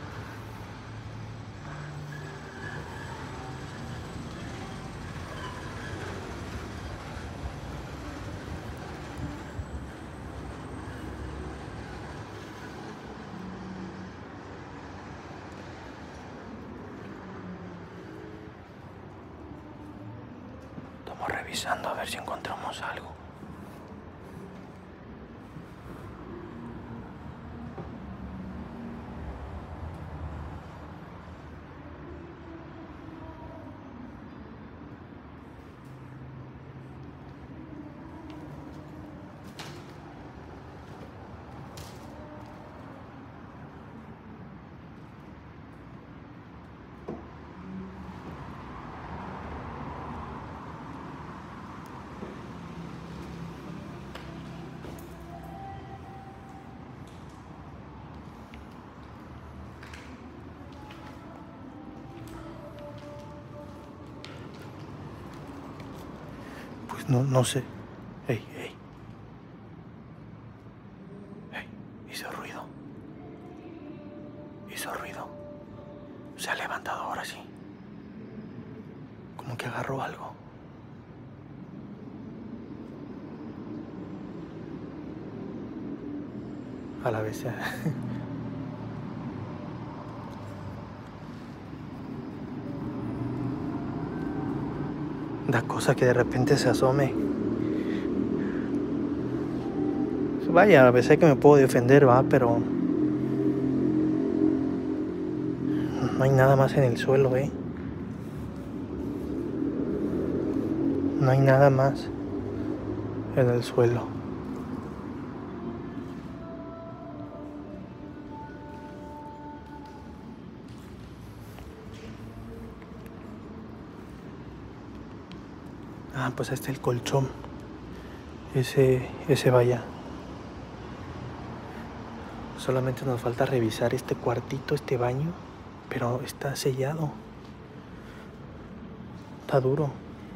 Estamos revisando a ver si encontramos algo. No sé. Ey. Hizo ruido. Se ha levantado ahora sí. Como que agarró algo. A la vez. Da cosa que de repente se asome. Vaya, a veces que me puedo defender, va, pero no hay nada más en el suelo, No hay nada más en el suelo. Ah, pues ahí está el colchón. Ese vaya. Solamente nos falta revisar este cuartito, este baño, pero está sellado. Está duro.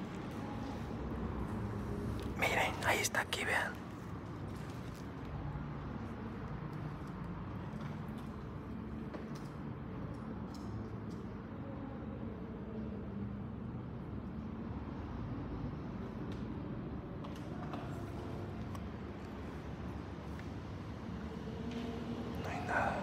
Miren, ahí está, aquí, vean. No hay nada.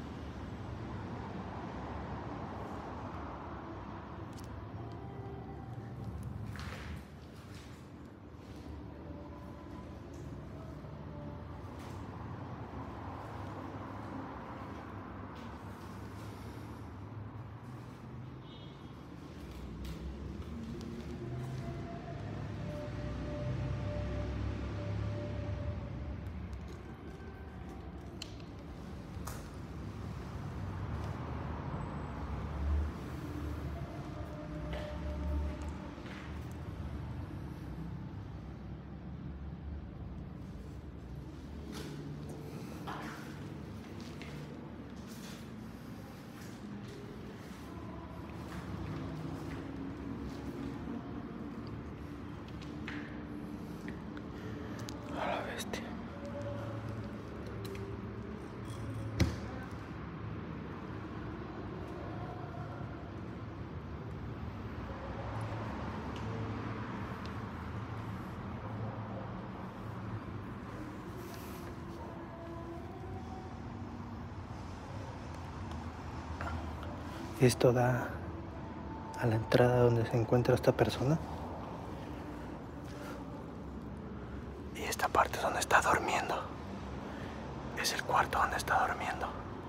A la bestia. Esto da a la entrada donde se encuentra esta persona. Y esta parte es donde está durmiendo. Es el cuarto donde está durmiendo.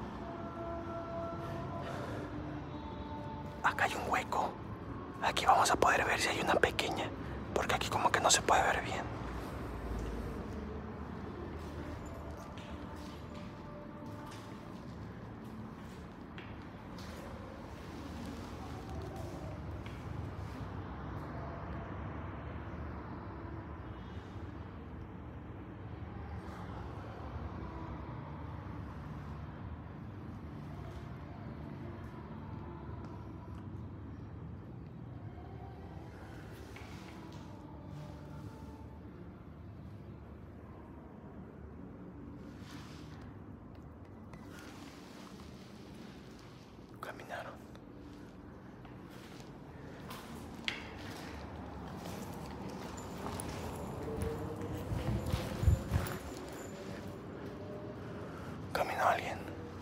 Acá hay un hueco. Aquí vamos a poder ver si hay una pequeña, porque aquí como que no se puede ver bien. caminaron. Caminó alguien.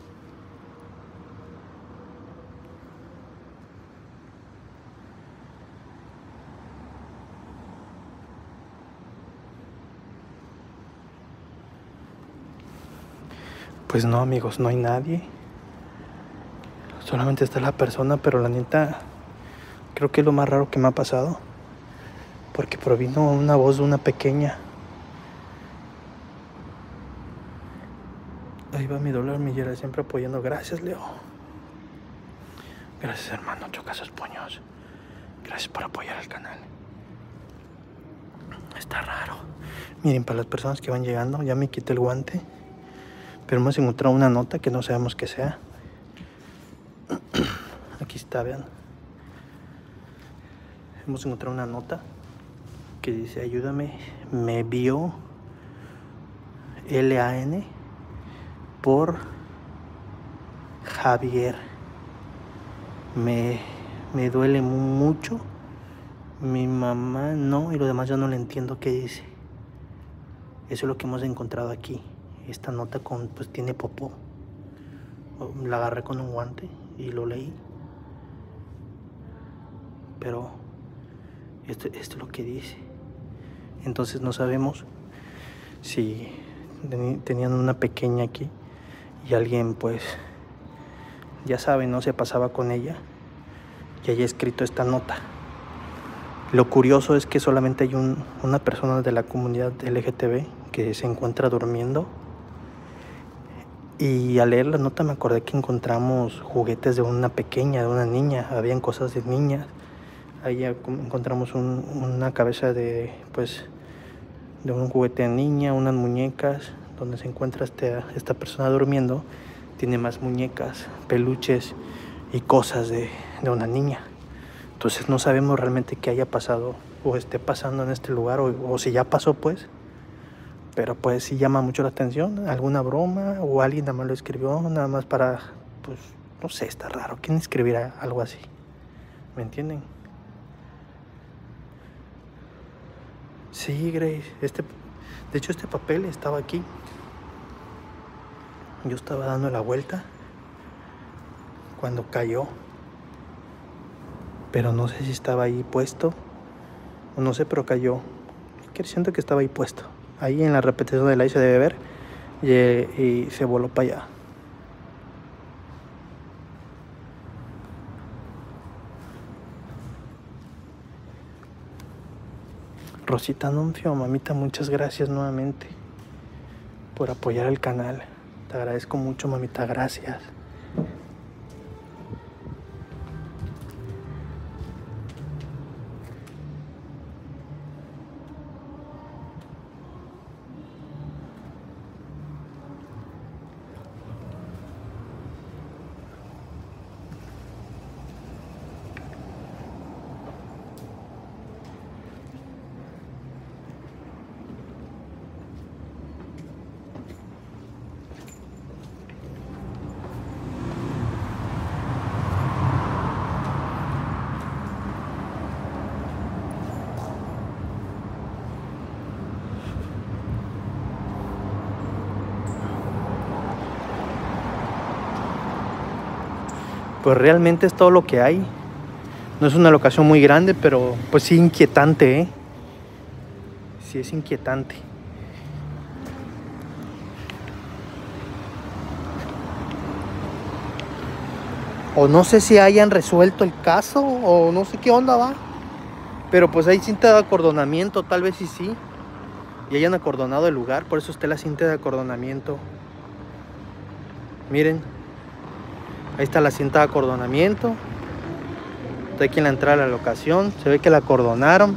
Pues no, amigos, no hay nadie. Solamente está la persona, pero la neta creo que es lo más raro que me ha pasado, porque provino una voz de una pequeña. Ahí va mi dólar millera siempre apoyando. Gracias, Leo. Gracias, hermano. Choca sus puños. Gracias por apoyar el canal. Está raro. Miren, para las personas que van llegando, ya me quité el guante, pero hemos encontrado una nota que no sabemos qué sea. Aquí está, vean. Hemos encontrado una nota que dice: ayúdame, me vio LAN por Javier. Me duele mucho. Mi mamá no, y lo demás yo no le entiendo qué dice. Eso es lo que hemos encontrado aquí. Esta nota pues tiene popó. La agarré con un guante y lo leí. Pero esto es lo que dice. Entonces no sabemos si tenían una pequeña aquí y alguien, pues, ya saben, no se pasaba con ella y haya escrito esta nota. Lo curioso es que solamente hay una persona de la comunidad LGTB que se encuentra durmiendo. Y al leer la nota me acordé que encontramos juguetes de una pequeña, de una niña. Habían cosas de niñas. Ahí encontramos una cabeza de un juguete de niña, unas muñecas. Donde se encuentra esta persona durmiendo, tiene más muñecas, peluches y cosas de una niña. Entonces no sabemos realmente qué haya pasado o esté pasando en este lugar, o si ya pasó, pues. Pero pues sí llama mucho la atención. Alguna broma o alguien nada más lo escribió, nada más para, pues, no sé, está raro. ¿Quién escribirá algo así? ¿Me entienden? Sí, Grace. De hecho, este papel estaba aquí. Yo estaba dando la vuelta cuando cayó. Pero no sé si estaba ahí puesto o no sé, pero cayó. Siento que estaba ahí puesto. Ahí en la repetición de la I se debe ver y se voló para allá. Rosita Nuncio, mamita, muchas gracias nuevamente por apoyar el canal. Te agradezco mucho, mamita, gracias. Pues realmente es todo lo que hay. No es una locación muy grande, pero pues sí inquietante, ¿eh? Sí es inquietante. O no sé si hayan resuelto el caso o no sé qué onda va. Pero pues hay cinta de acordonamiento, tal vez sí. Y hayan acordonado el lugar, por eso está la cinta de acordonamiento. Miren. Ahí está la cinta de acordonamiento. Está aquí en la entrada de la locación. Se ve que la acordonaron.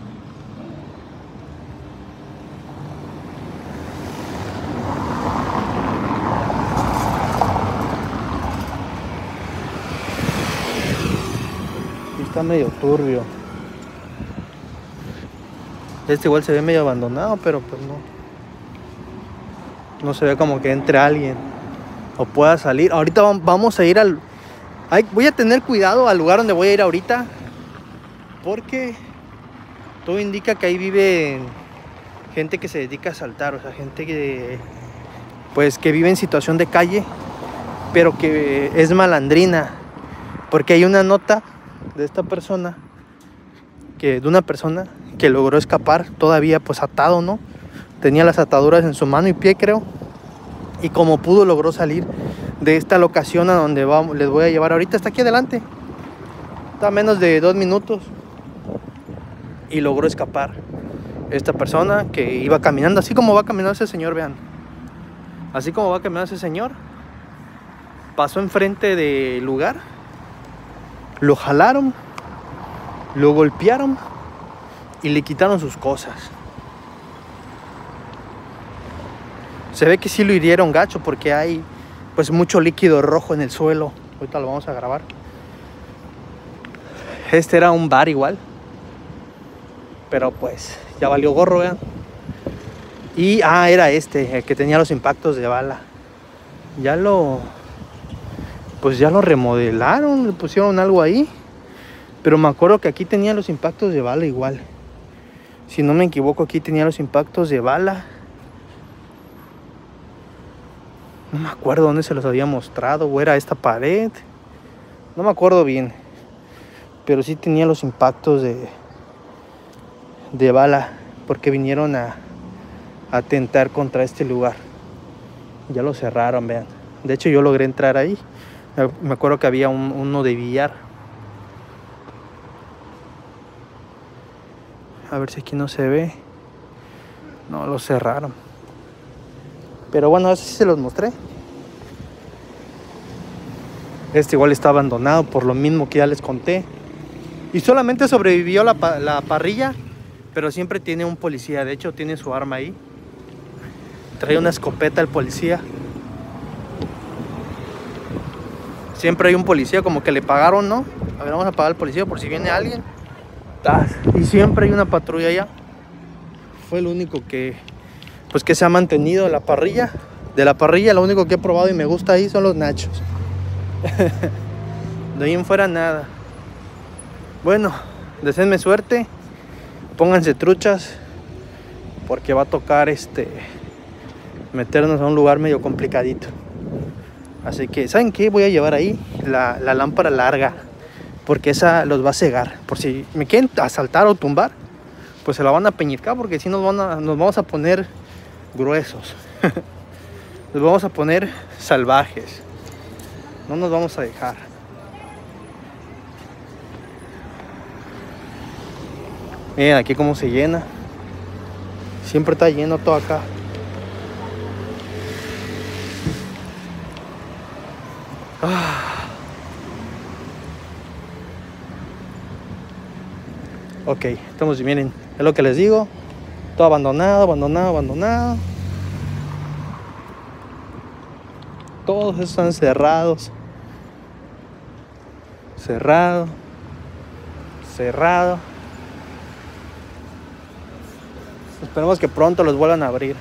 Y está medio turbio. Este igual se ve medio abandonado, pero pues no. No se ve como que entre alguien o pueda salir. Ahorita vamos a ir Voy a tener cuidado al lugar donde voy a ir ahorita, porque todo indica que ahí vive gente que se dedica a asaltar, o sea, gente que pues que vive en situación de calle, pero que es malandrina, porque hay una nota de esta persona, de una persona que logró escapar todavía pues atado, ¿no? Tenía las ataduras en su mano y pie, creo, y como pudo logró salir de esta locación a donde les voy a llevar ahorita. Está aquí adelante, está a menos de 2 minutos, y logró escapar esta persona que iba caminando, así como va caminando ese señor, vean, así como va caminando ese señor, pasó enfrente del lugar, lo jalaron, lo golpearon y le quitaron sus cosas. Se ve que sí lo hirieron gacho, porque hay pues mucho líquido rojo en el suelo. Ahorita lo vamos a grabar. Este era un bar igual, pero pues ya valió gorro, vean. Y era el que tenía los impactos de bala. Pues ya lo remodelaron, le pusieron algo ahí, pero me acuerdo que aquí tenía los impactos de bala igual. Si no me equivoco, aquí tenía los impactos de bala. No me acuerdo dónde se los había mostrado, o era esta pared, no me acuerdo bien, pero sí tenía los impactos de bala, porque vinieron a atentar contra este lugar. Ya lo cerraron, vean. De hecho, yo logré entrar ahí. Me acuerdo que había uno de billar. A ver si aquí no se ve. No, lo cerraron. Pero bueno, así se los mostré. Este igual está abandonado por lo mismo que ya les conté. Y solamente sobrevivió la parrilla, pero siempre tiene un policía. De hecho, tiene su arma ahí. Trae una escopeta el policía. Siempre hay un policía, como que le pagaron, ¿no? A ver, vamos a pagar al policía por si viene alguien. Y siempre hay una patrulla allá. Fue el único que se ha mantenido en la parrilla. De la parrilla, lo único que he probado y me gusta ahí son los nachos. De ahí en fuera nada. Bueno, deseenme suerte. Pónganse truchas, porque va a tocar meternos a un lugar medio complicadito. Así que, ¿saben qué? Voy a llevar ahí la lámpara larga, porque esa los va a cegar. Por si me quieren asaltar o tumbar, pues se la van a peñicar, porque si nos vamos a poner gruesos. Nos vamos a poner salvajes. No nos vamos a dejar. Miren aquí cómo se llena. Siempre está lleno todo acá. Ok, estamos, miren, es lo que les digo. Todo abandonado. Todos están cerrados. Cerrado. Esperemos que pronto los vuelvan a abrir.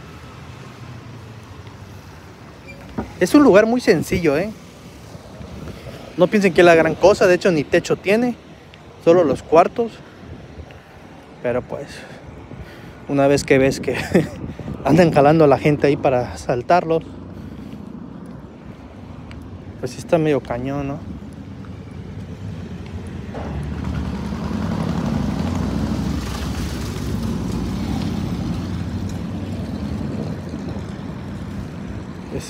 Es un lugar muy sencillo, ¿eh? No piensen que es la gran cosa. De hecho, ni techo tiene, solo los cuartos. Pero pues, una vez que ves que andan jalando a la gente ahí para asaltarlos, pues sí está medio cañón, ¿no? Es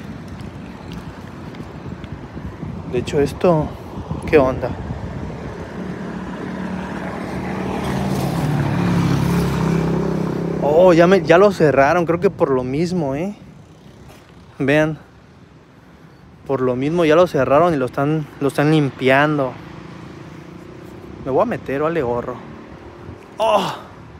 de hecho, esto, ¿qué onda? Oh, ya lo cerraron, creo que por lo mismo, Vean, por lo mismo ya lo cerraron y lo están limpiando. Me voy a meter, vale gorro. Oh,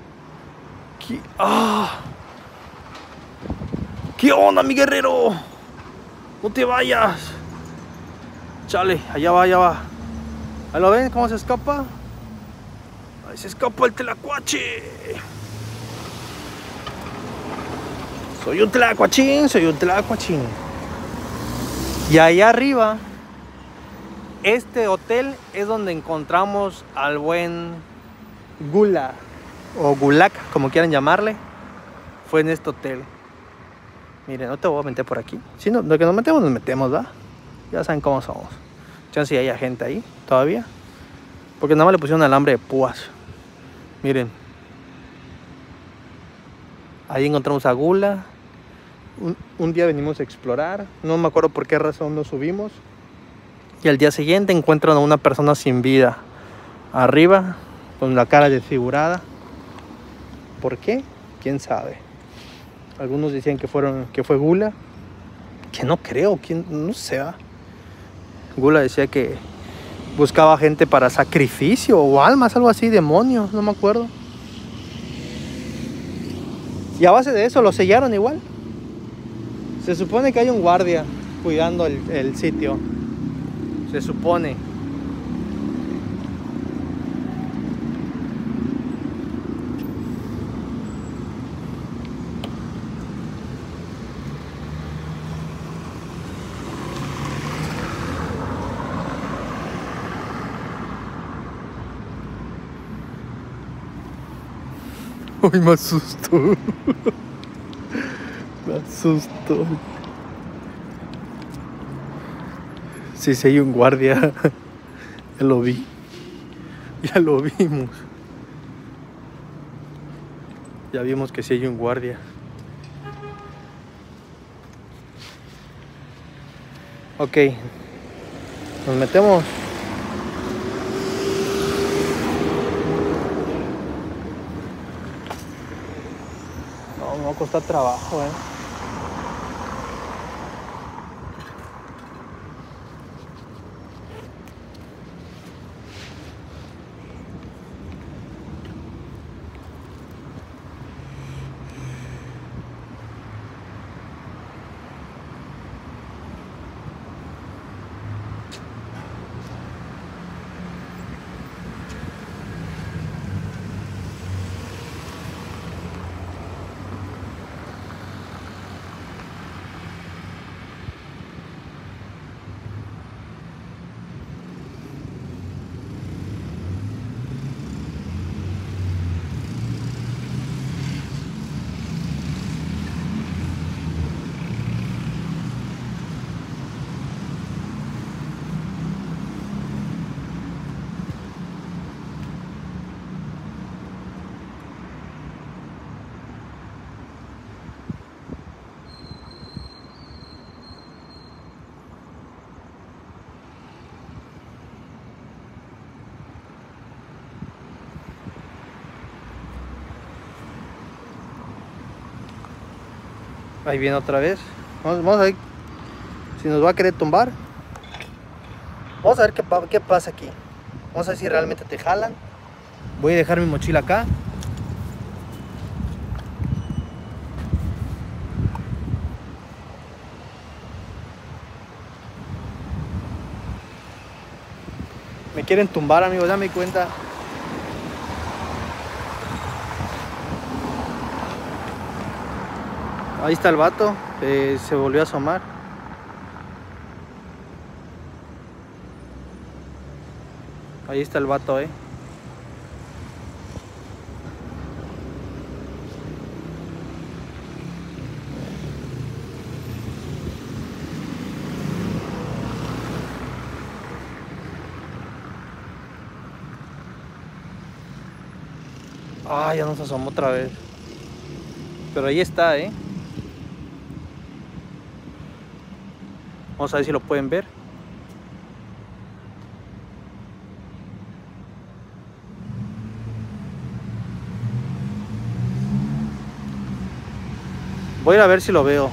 ¿qué onda, mi guerrero? No te vayas. Chale, allá va. Ahí lo ven, cómo se escapa. Ahí se escapa el tlacuache. Soy un tlacuachín. Y allá arriba Este hotel es donde encontramos al buen Gula o Gulak, como quieran llamarle. Fue en este hotel. Miren, no te voy a meter por aquí. Si no, lo que nos metemos, ¿va? Ya saben cómo somos. Chance si hay gente ahí todavía. Porque nada más le pusieron alambre de púas. Miren. Ahí encontramos a Gula. Un día venimos a explorar. No me acuerdo por qué razón nos subimos. Y al día siguiente encuentran a una persona sin vida arriba, con la cara desfigurada. ¿Por qué? ¿Quién sabe? Algunos decían que fue Gula. Que no creo, no sé. Gula decía que buscaba gente para sacrificio o almas, algo así, demonios, no me acuerdo. Y a base de eso lo sellaron igual. Se supone que hay un guardia cuidando el sitio. Se supone. Uy, me asustó. Me asustó. Sí, sí hay un guardia. Ya lo vi. Ya lo vimos. Ya vimos que sí hay un guardia. Ok. Nos metemos. No, me va a costar trabajo, Ahí viene otra vez. Vamos a ver si nos va a querer tumbar. Vamos a ver qué pasa aquí. Vamos a ver si realmente te jalan. Voy a dejar mi mochila acá. Me quieren tumbar, amigos, ya me di cuenta. Ahí está el vato, se volvió a asomar. Ahí está el vato, Ah, ya nos asomó otra vez. Pero ahí está, Vamos a ver si lo pueden ver. Voy a ir a ver si lo veo.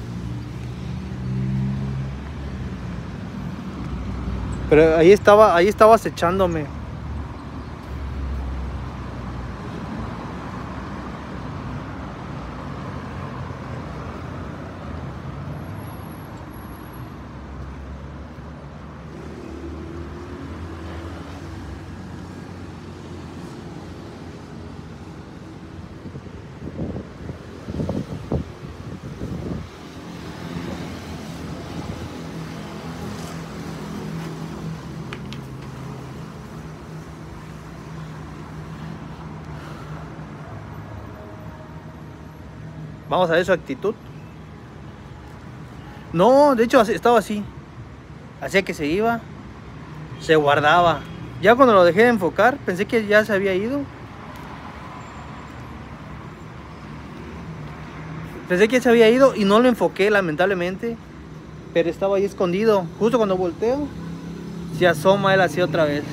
Pero ahí estaba acechándome. Vamos a ver su actitud. No, de hecho estaba así. Hacía que se iba, se guardaba. Ya cuando lo dejé de enfocar, pensé que ya se había ido. Pensé que ya se había ido y no lo enfoqué, lamentablemente. Pero estaba ahí escondido. Justo cuando volteo, se asoma él así otra vez.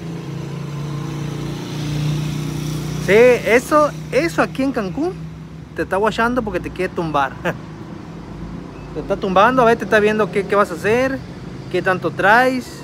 Sí, eso aquí en Cancún te está guachando porque te quiere tumbar. Te está tumbando, a ver, te está viendo qué vas a hacer, qué tanto traes.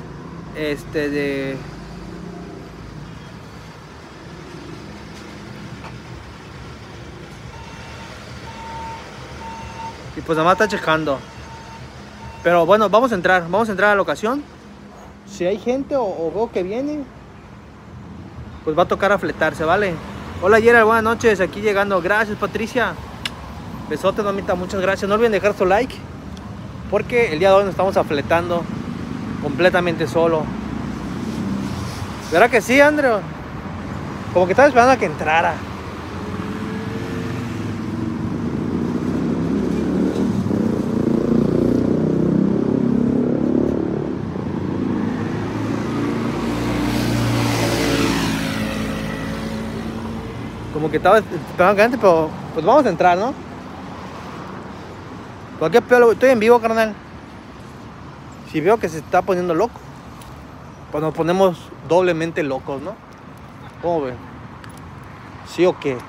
Y pues nada más está checando. Pero bueno, vamos a entrar a la locación. Si hay gente o veo que viene, pues va a tocar afletarse, ¿vale? Hola Gerald, buenas noches, aquí llegando. Gracias Patricia. Besote, mamita, muchas gracias. No olviden dejar su like, porque el día de hoy nos estamos afletando completamente solo. ¿Verdad que sí, Andrew? Como que estaba esperando a que entrara. Como que estaba esperando que entre, pero pues vamos a entrar, ¿no? Cualquier pedo, estoy en vivo, carnal. Si veo que se está poniendo loco, pues nos ponemos doblemente locos, ¿no? ¿Cómo ven? ¿Sí o qué?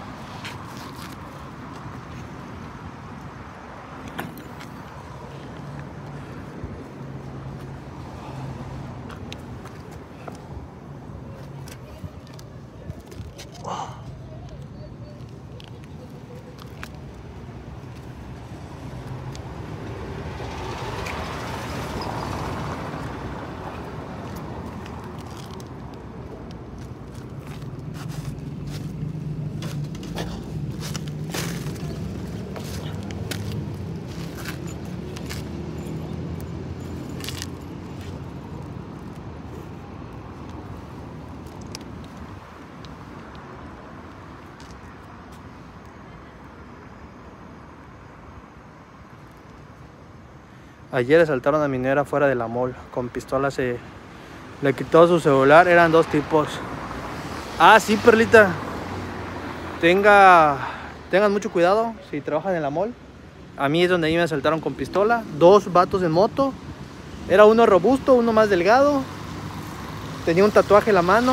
Ayer asaltaron a minera fuera de la mall. Con pistolas le quitó su celular. Eran dos tipos. Ah, sí, Perlita. Tengan mucho cuidado si trabajan en la mall. A mí es donde ahí me asaltaron con pistola. Dos vatos en moto. Era uno robusto, uno más delgado. Tenía un tatuaje en la mano.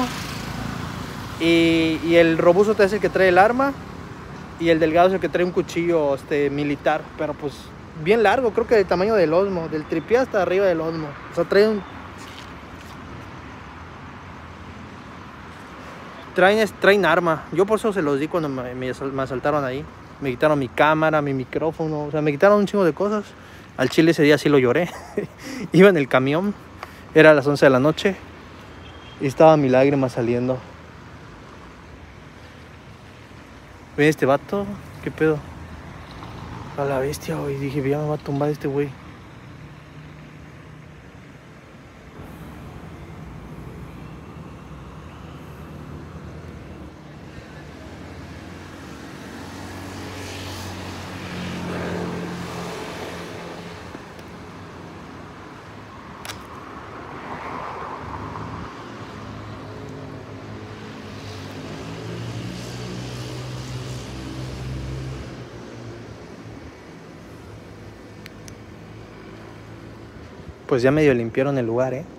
Y el robusto es el que trae el arma. Y el delgado es el que trae un cuchillo militar. Pero pues bien largo, creo que del tamaño del Osmo. Del tripié hasta arriba del Osmo. O sea, traen arma. Yo por eso se los di cuando me asaltaron ahí. Me quitaron mi cámara, mi micrófono. O sea, me quitaron un chingo de cosas. Al chile ese día sí lo lloré. Iba en el camión. Era a las 11 de la noche. Y estaba mi lágrima saliendo. ¿Ven este vato? ¿Qué pedo? A la bestia, güey. Dije, ya me va a tumbar este güey. Pues ya medio limpiaron el lugar, ¿eh?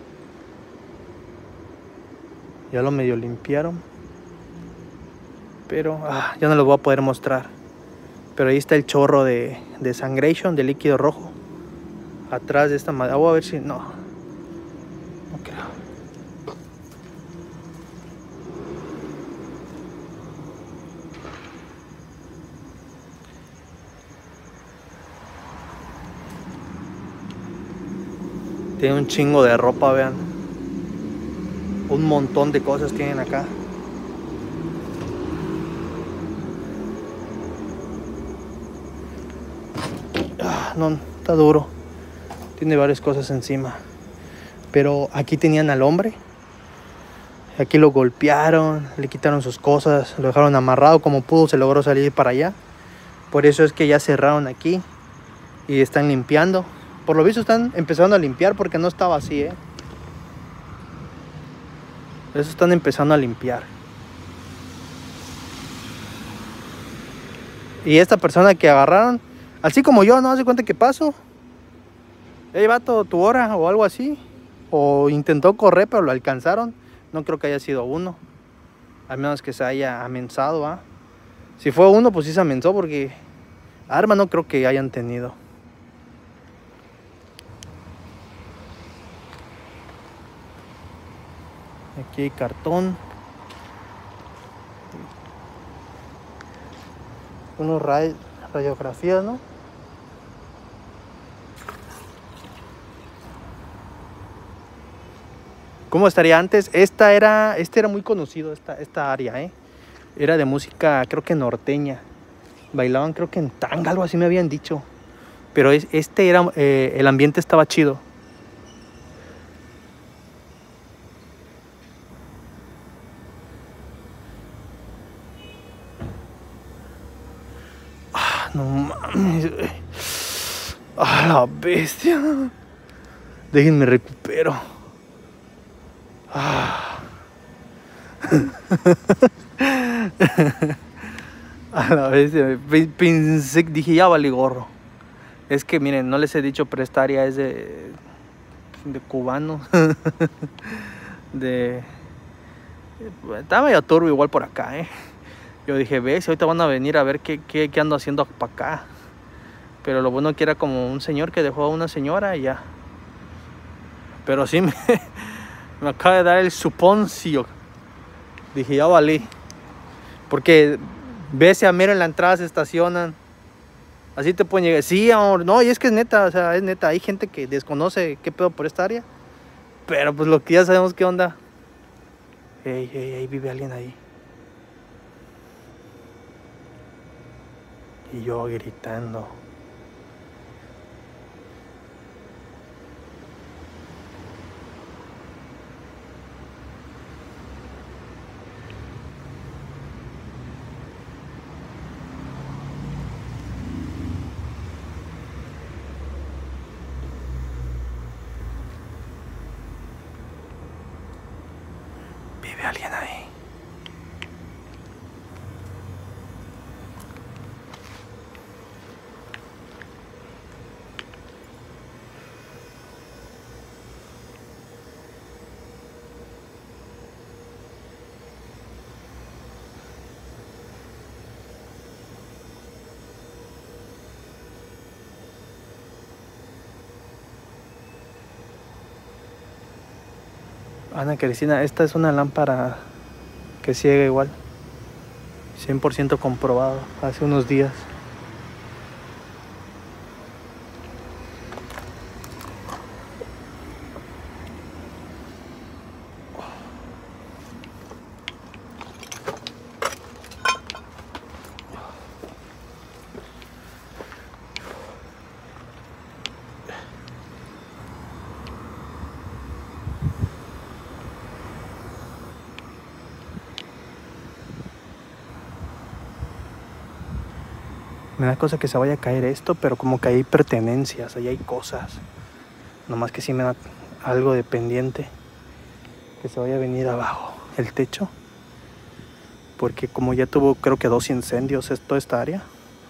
Ya lo medio limpiaron. Pero ya no lo voy a poder mostrar. Pero ahí está el chorro de sangration, de líquido rojo. Atrás de esta madera. Voy a ver si... No creo. Tiene un chingo de ropa, vean. Un montón de cosas tienen acá. No, está duro. Tiene varias cosas encima. Pero aquí tenían al hombre. Aquí lo golpearon, le quitaron sus cosas, lo dejaron amarrado como pudo, se logró salir para allá. Por eso es que ya cerraron aquí y están limpiando. Por lo visto están empezando a limpiar porque no estaba así, ¿eh? Eso están empezando a limpiar. Y esta persona que agarraron, así como yo, no hace cuenta que paso. Hey, vato, tu hora o algo así. O intentó correr, pero lo alcanzaron. No creo que haya sido uno. Al menos que se haya amensado, ¿ah? Si fue uno, pues sí se amensó porque arma no creo que hayan tenido. Aquí hay cartón. Unos radiografías, ¿no? ¿Cómo estaría antes? Este era muy conocido, esta área, ¿eh? Era de música, creo que norteña. Bailaban, creo que en tanga, algo así me habían dicho. Pero el ambiente estaba chido. Ah, no mames. Ah, la bestia. Déjenme recupero. Ah. A la vez pensé, dije ya vale gorro. Es que miren, no les he dicho, pero esta área es de cubanos. Está medio turbio igual por acá, Yo dije, ves, ahorita van a venir a ver qué ando haciendo para acá. Pero lo bueno que era como un señor que dejó a una señora y ya. Pero sí me acaba de dar el suponcio. Dije, ya valí. Porque ves, a mero en la entrada se estacionan. Así te pueden llegar. Sí, amor. No, y es que es neta, o sea, es neta. Hay gente que desconoce qué pedo por esta área. Pero pues lo que ya sabemos qué onda. Ey, vive alguien ahí. Y yo gritando. Vive alguien ahí. Ana Cristina, esta es una lámpara que ciega igual. 100% comprobado hace unos días. Me da cosa que se vaya a caer esto, pero como que hay pertenencias, ahí hay cosas. Nomás que sí me da algo de pendiente. Que se vaya a venir abajo el techo. Porque como ya tuvo creo que 2 incendios toda esta área.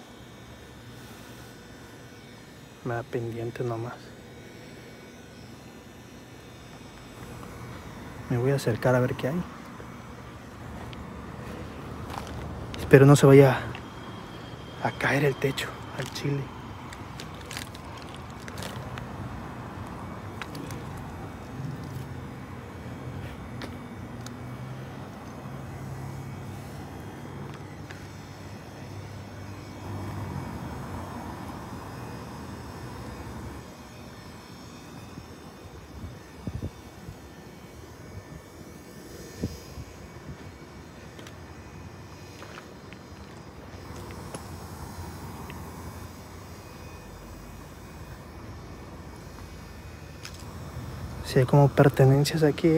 Me da pendiente nomás. Me voy a acercar a ver qué hay. Espero no se vaya a caer el techo al chile. Sí, hay como pertenencias aquí,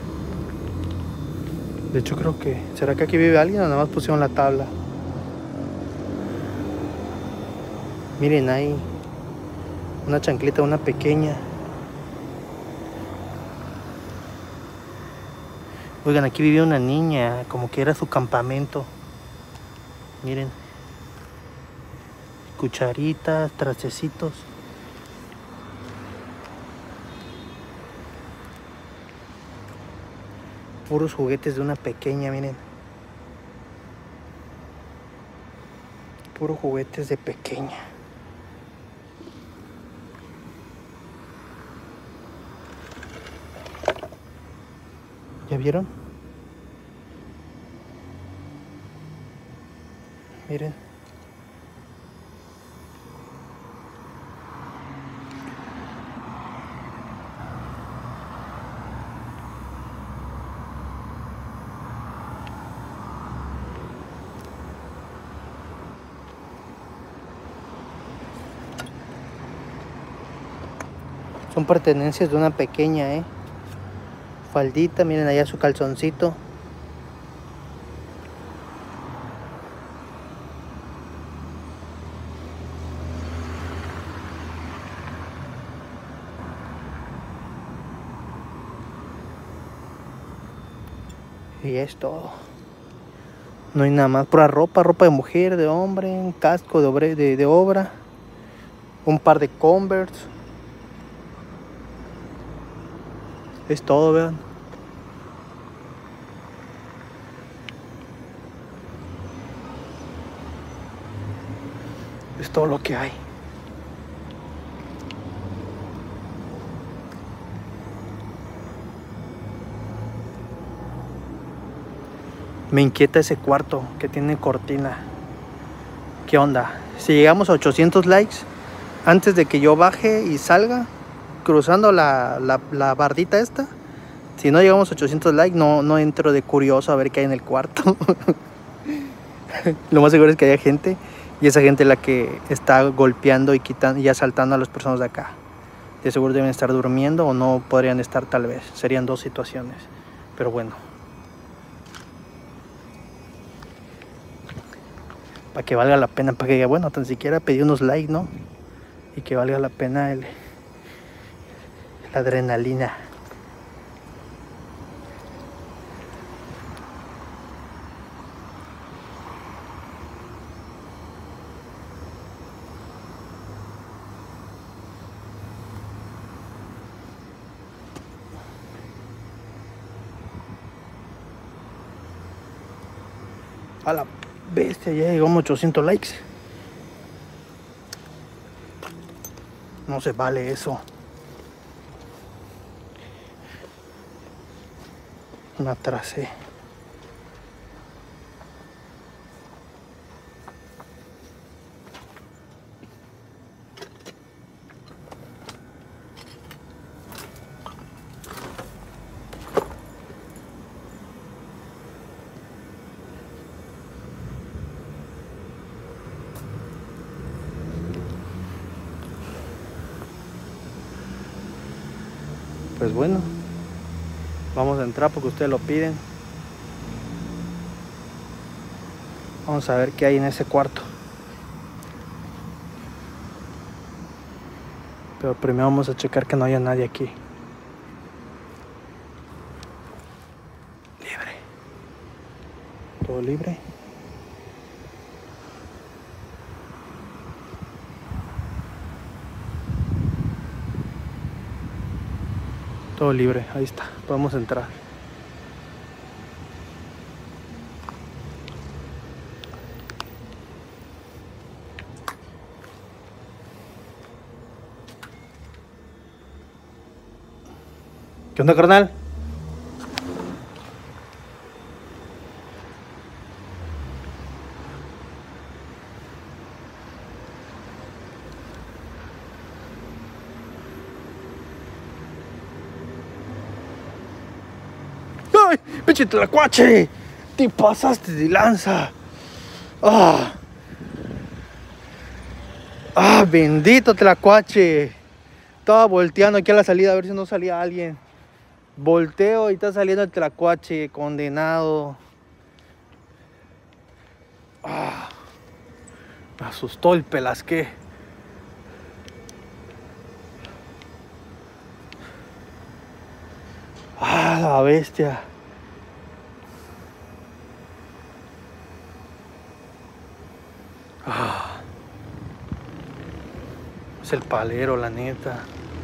De hecho creo que... ¿Será que aquí vive alguien o nada más pusieron la tabla? Miren ahí. Una chancleta, una pequeña. Oigan, aquí vivía una niña, como que era su campamento. Miren. Cucharitas, trastecitos. Puros juguetes de una pequeña, miren. Puros juguetes de pequeña. ¿Ya vieron? Miren. Son pertenencias de una pequeña, faldita, miren allá su calzoncito. Y es todo. No hay nada más. Pura ropa, ropa de mujer, de hombre, un casco de obra, un par de Converse. Es todo, vean. Es todo lo que hay. Me inquieta ese cuarto que tiene cortina. ¿Qué onda? Si llegamos a 800 likes, antes de que yo baje y salga, cruzando la bardita esta, si no llegamos a 800 likes, no entro de curioso a ver qué hay en el cuarto. Lo más seguro es que haya gente, y esa gente es la que está golpeando y quitando y asaltando a las personas de acá. De seguro deben estar durmiendo o no podrían estar, tal vez. Serían dos situaciones. Pero bueno. Para que valga la pena, para que diga, bueno, tan siquiera pedí unos likes, ¿no? Y que valga la pena la adrenalina. A la bestia, ya llegamos a 800 likes. No se vale eso. Me atrasé. Pues bueno, vamos a entrar porque ustedes lo piden. Vamos a ver qué hay en ese cuarto. Pero primero vamos a checar que no haya nadie aquí. Libre. Todo libre. Todo libre, ahí está, podemos entrar. ¿Qué onda, carnal? ¡Ay! ¡Pinche tlacuache! ¡Te pasaste de lanza! ¡Ah! ¡Ah! ¡Bendito tlacuache! Estaba volteando aquí a la salida a ver si no salía alguien. Volteo y está saliendo el tlacuache, condenado. ¡Ah! Me asustó el pelasqué. ¡Ah, la bestia! Ah, es el palero, la neta.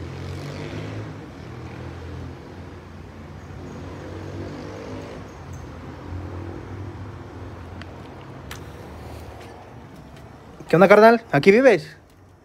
¿Qué onda, carnal? ¿Aquí vives?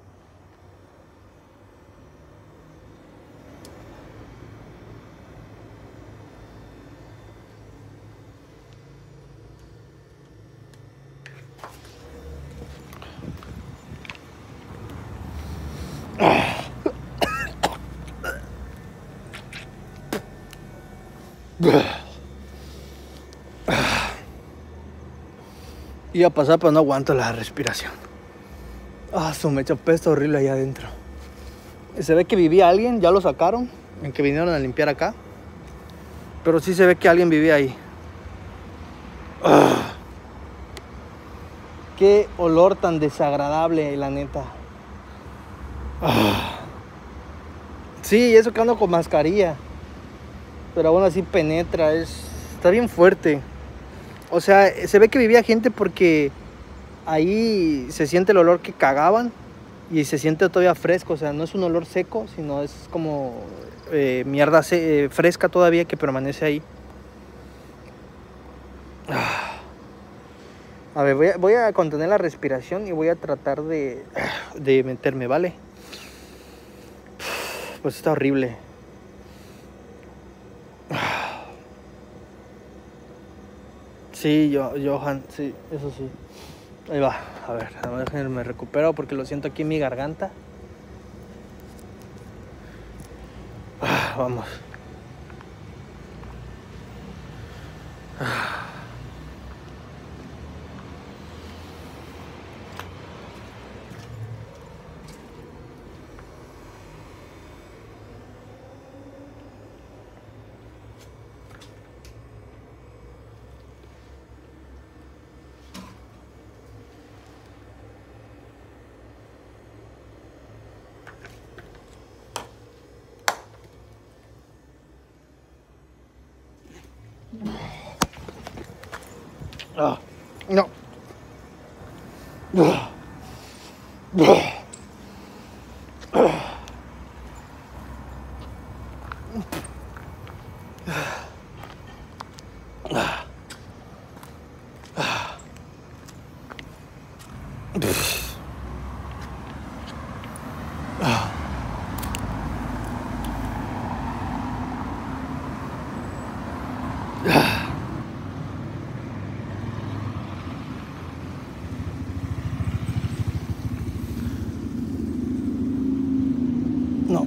Iba a pasar, pero no aguanto la respiración. Ah, su mecha pesta horrible allá adentro. Se ve que vivía alguien, ya lo sacaron, en que vinieron a limpiar acá. Pero sí se ve que alguien vivía ahí. Ah, qué olor tan desagradable, la neta. Ah. Sí, eso que ando con mascarilla. Pero aún así penetra, está bien fuerte. O sea, se ve que vivía gente porque ahí se siente el olor que cagaban y se siente todavía fresco. O sea, no es un olor seco, sino es como mierda fresca todavía que permanece ahí. A ver, voy a contener la respiración y voy a tratar de meterme, ¿vale? Pues está horrible. Sí, Johan, sí, eso sí. Ahí va, a ver, me recupero porque lo siento aquí en mi garganta. Vamos. No. No.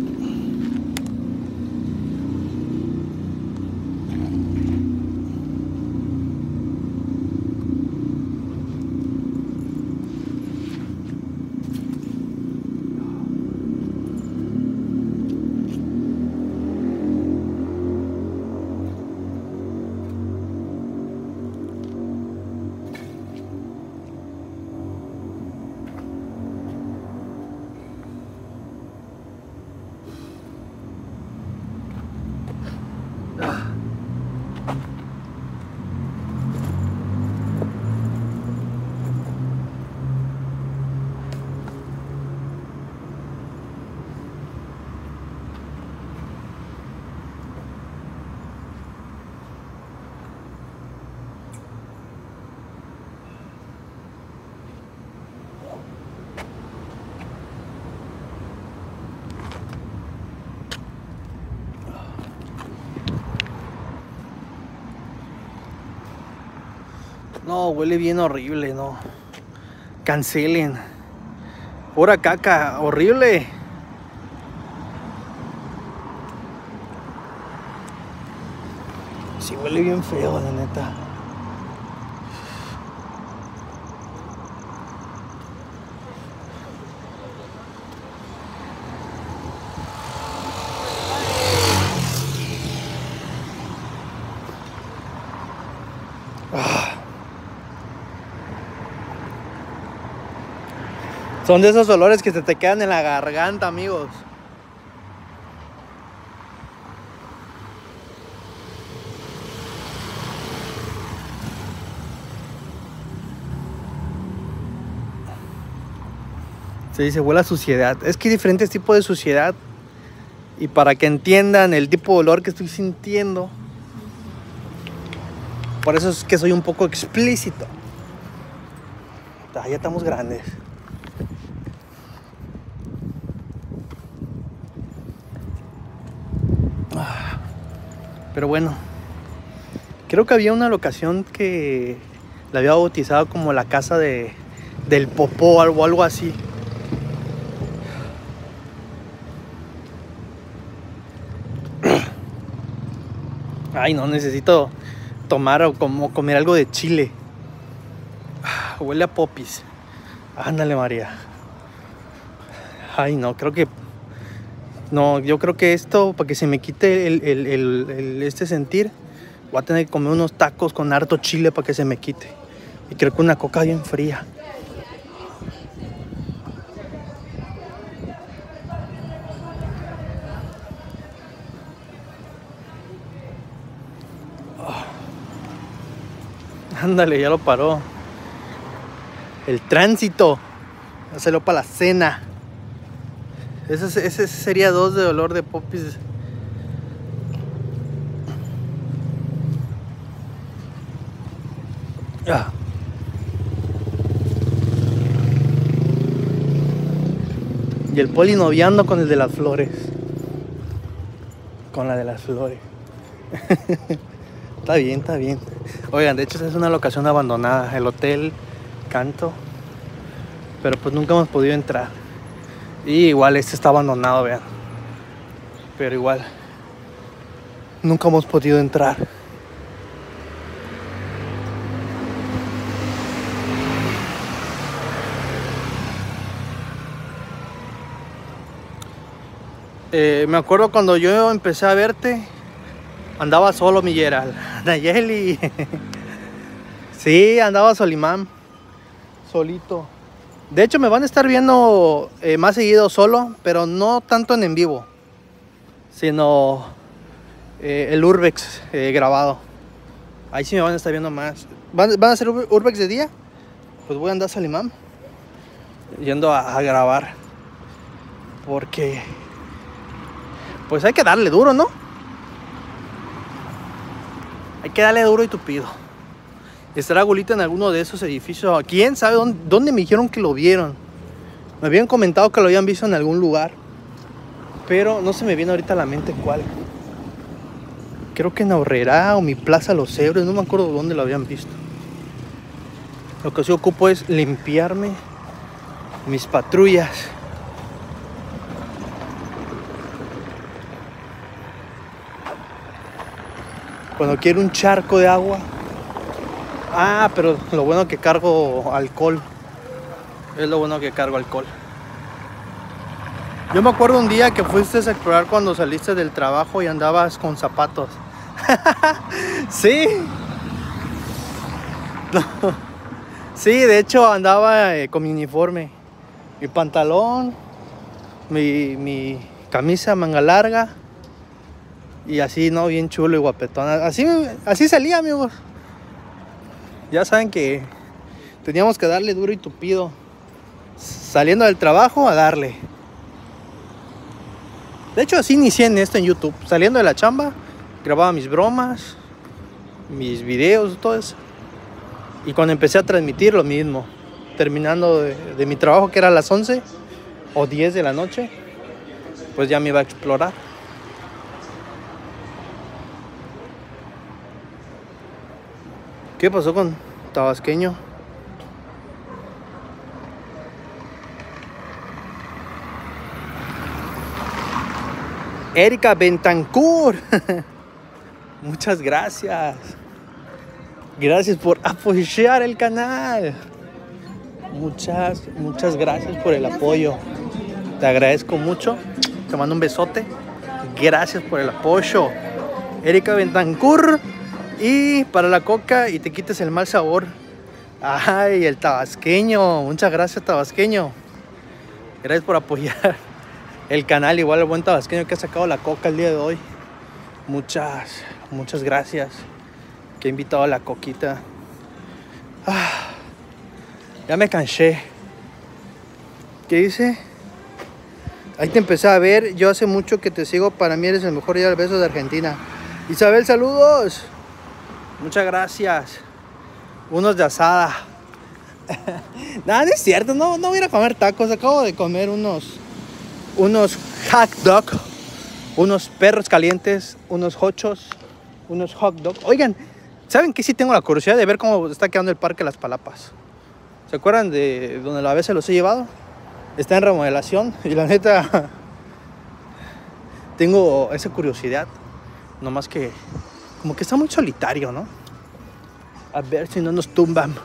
No, huele bien horrible, no. Cancelen. Pura caca, horrible. Sí, huele bien feo, la neta. Son de esos olores que se te quedan en la garganta, amigos. Se dice huele a suciedad. Es que hay diferentes tipos de suciedad. Y para que entiendan el tipo de olor que estoy sintiendo, por eso es que soy un poco explícito. Ya estamos grandes. Pero bueno, creo que había una locación que la había bautizado como la casa del popó o algo así. Ay, no, necesito tomar o comer algo de chile. Huele a popis. Ándale, María. Ay, no, creo que... No, yo creo que esto, para que se me quite este sentir, voy a tener que comer unos tacos con harto chile para que se me quite. Y creo que una coca bien fría. Ándale, ya lo paró. El tránsito. Hácelo para la cena. Ese sería 2 de olor de popis. Y el poli noviando con el de las flores. Con la de las flores. Está bien, está bien. Oigan, de hecho esta es una locación abandonada. El hotel Canto. Pero pues nunca hemos podido entrar. Y igual este está abandonado, vean. Pero igual nunca hemos podido entrar. Me acuerdo cuando yo empecé a verte, andaba solo, mi Gerald. Nayeli. Sí, andaba Solimán. Solito. De hecho me van a estar viendo más seguido solo, pero no tanto en vivo, sino el Urbex grabado. Ahí sí me van a estar viendo más. ¿Van a ser Urbex de día? Pues voy a andar Solimán yendo a grabar. Porque pues hay que darle duro, ¿no? Hay que darle duro y tupido. Estará Gulita en alguno de esos edificios. ¿Quién sabe dónde me dijeron que lo vieron? Me habían comentado que lo habían visto en algún lugar, pero no se me viene ahorita a la mente cuál. Creo que en Aurrera o mi Plaza Los Ebres. No me acuerdo dónde lo habían visto. Lo que sí ocupo es limpiarme mis patrullas. Cuando quiero un charco de agua. Ah, pero lo bueno que cargo alcohol. Es lo bueno que cargo alcohol. Yo me acuerdo un día que fuiste a explorar cuando saliste del trabajo y andabas con zapatos. Sí. No. Sí, de hecho andaba con mi uniforme. Mi pantalón, mi camisa manga larga. Y así, ¿no? Bien chulo y guapetón. Así salía, amigos. Ya saben que teníamos que darle duro y tupido. Saliendo del trabajo a darle. De hecho así inicié en esto en YouTube. Saliendo de la chamba, grababa mis bromas, mis videos, todo eso. Y cuando empecé a transmitir lo mismo. Terminando de mi trabajo, que era a las 11 o 10 de la noche, pues ya me iba a explorar. ¿Qué pasó con Tabasqueño? Erika Bentancur. Muchas gracias. Gracias por apoyar el canal. Muchas gracias por el apoyo. Te agradezco mucho. Te mando un besote. Gracias por el apoyo. Erika Bentancur. Y para la coca y te quites el mal sabor. Ay, el tabasqueño. Muchas gracias, tabasqueño. Gracias por apoyar el canal. Igual el buen tabasqueño que ha sacado la coca el día de hoy. Muchas gracias. Que ha invitado a la coquita. Ya me cansé. ¿Qué dice? Ahí te empecé a ver. Yo hace mucho que te sigo. Para mí eres el mejor día del beso de Argentina. Isabel, saludos. Muchas gracias. Unos de asada. Nada, no es cierto. No voy a ir a comer tacos. Acabo de comer unos hot dog. Unos perros calientes. Unos hochos. Unos hot dog. Oigan, ¿saben qué? Sí tengo la curiosidad de ver cómo está quedando el Parque Las Palapas. ¿Se acuerdan de donde la vez se los he llevado? Está en remodelación. Y la neta, tengo esa curiosidad. Nomás que como que está muy solitario, ¿no? A ver si no nos tumban.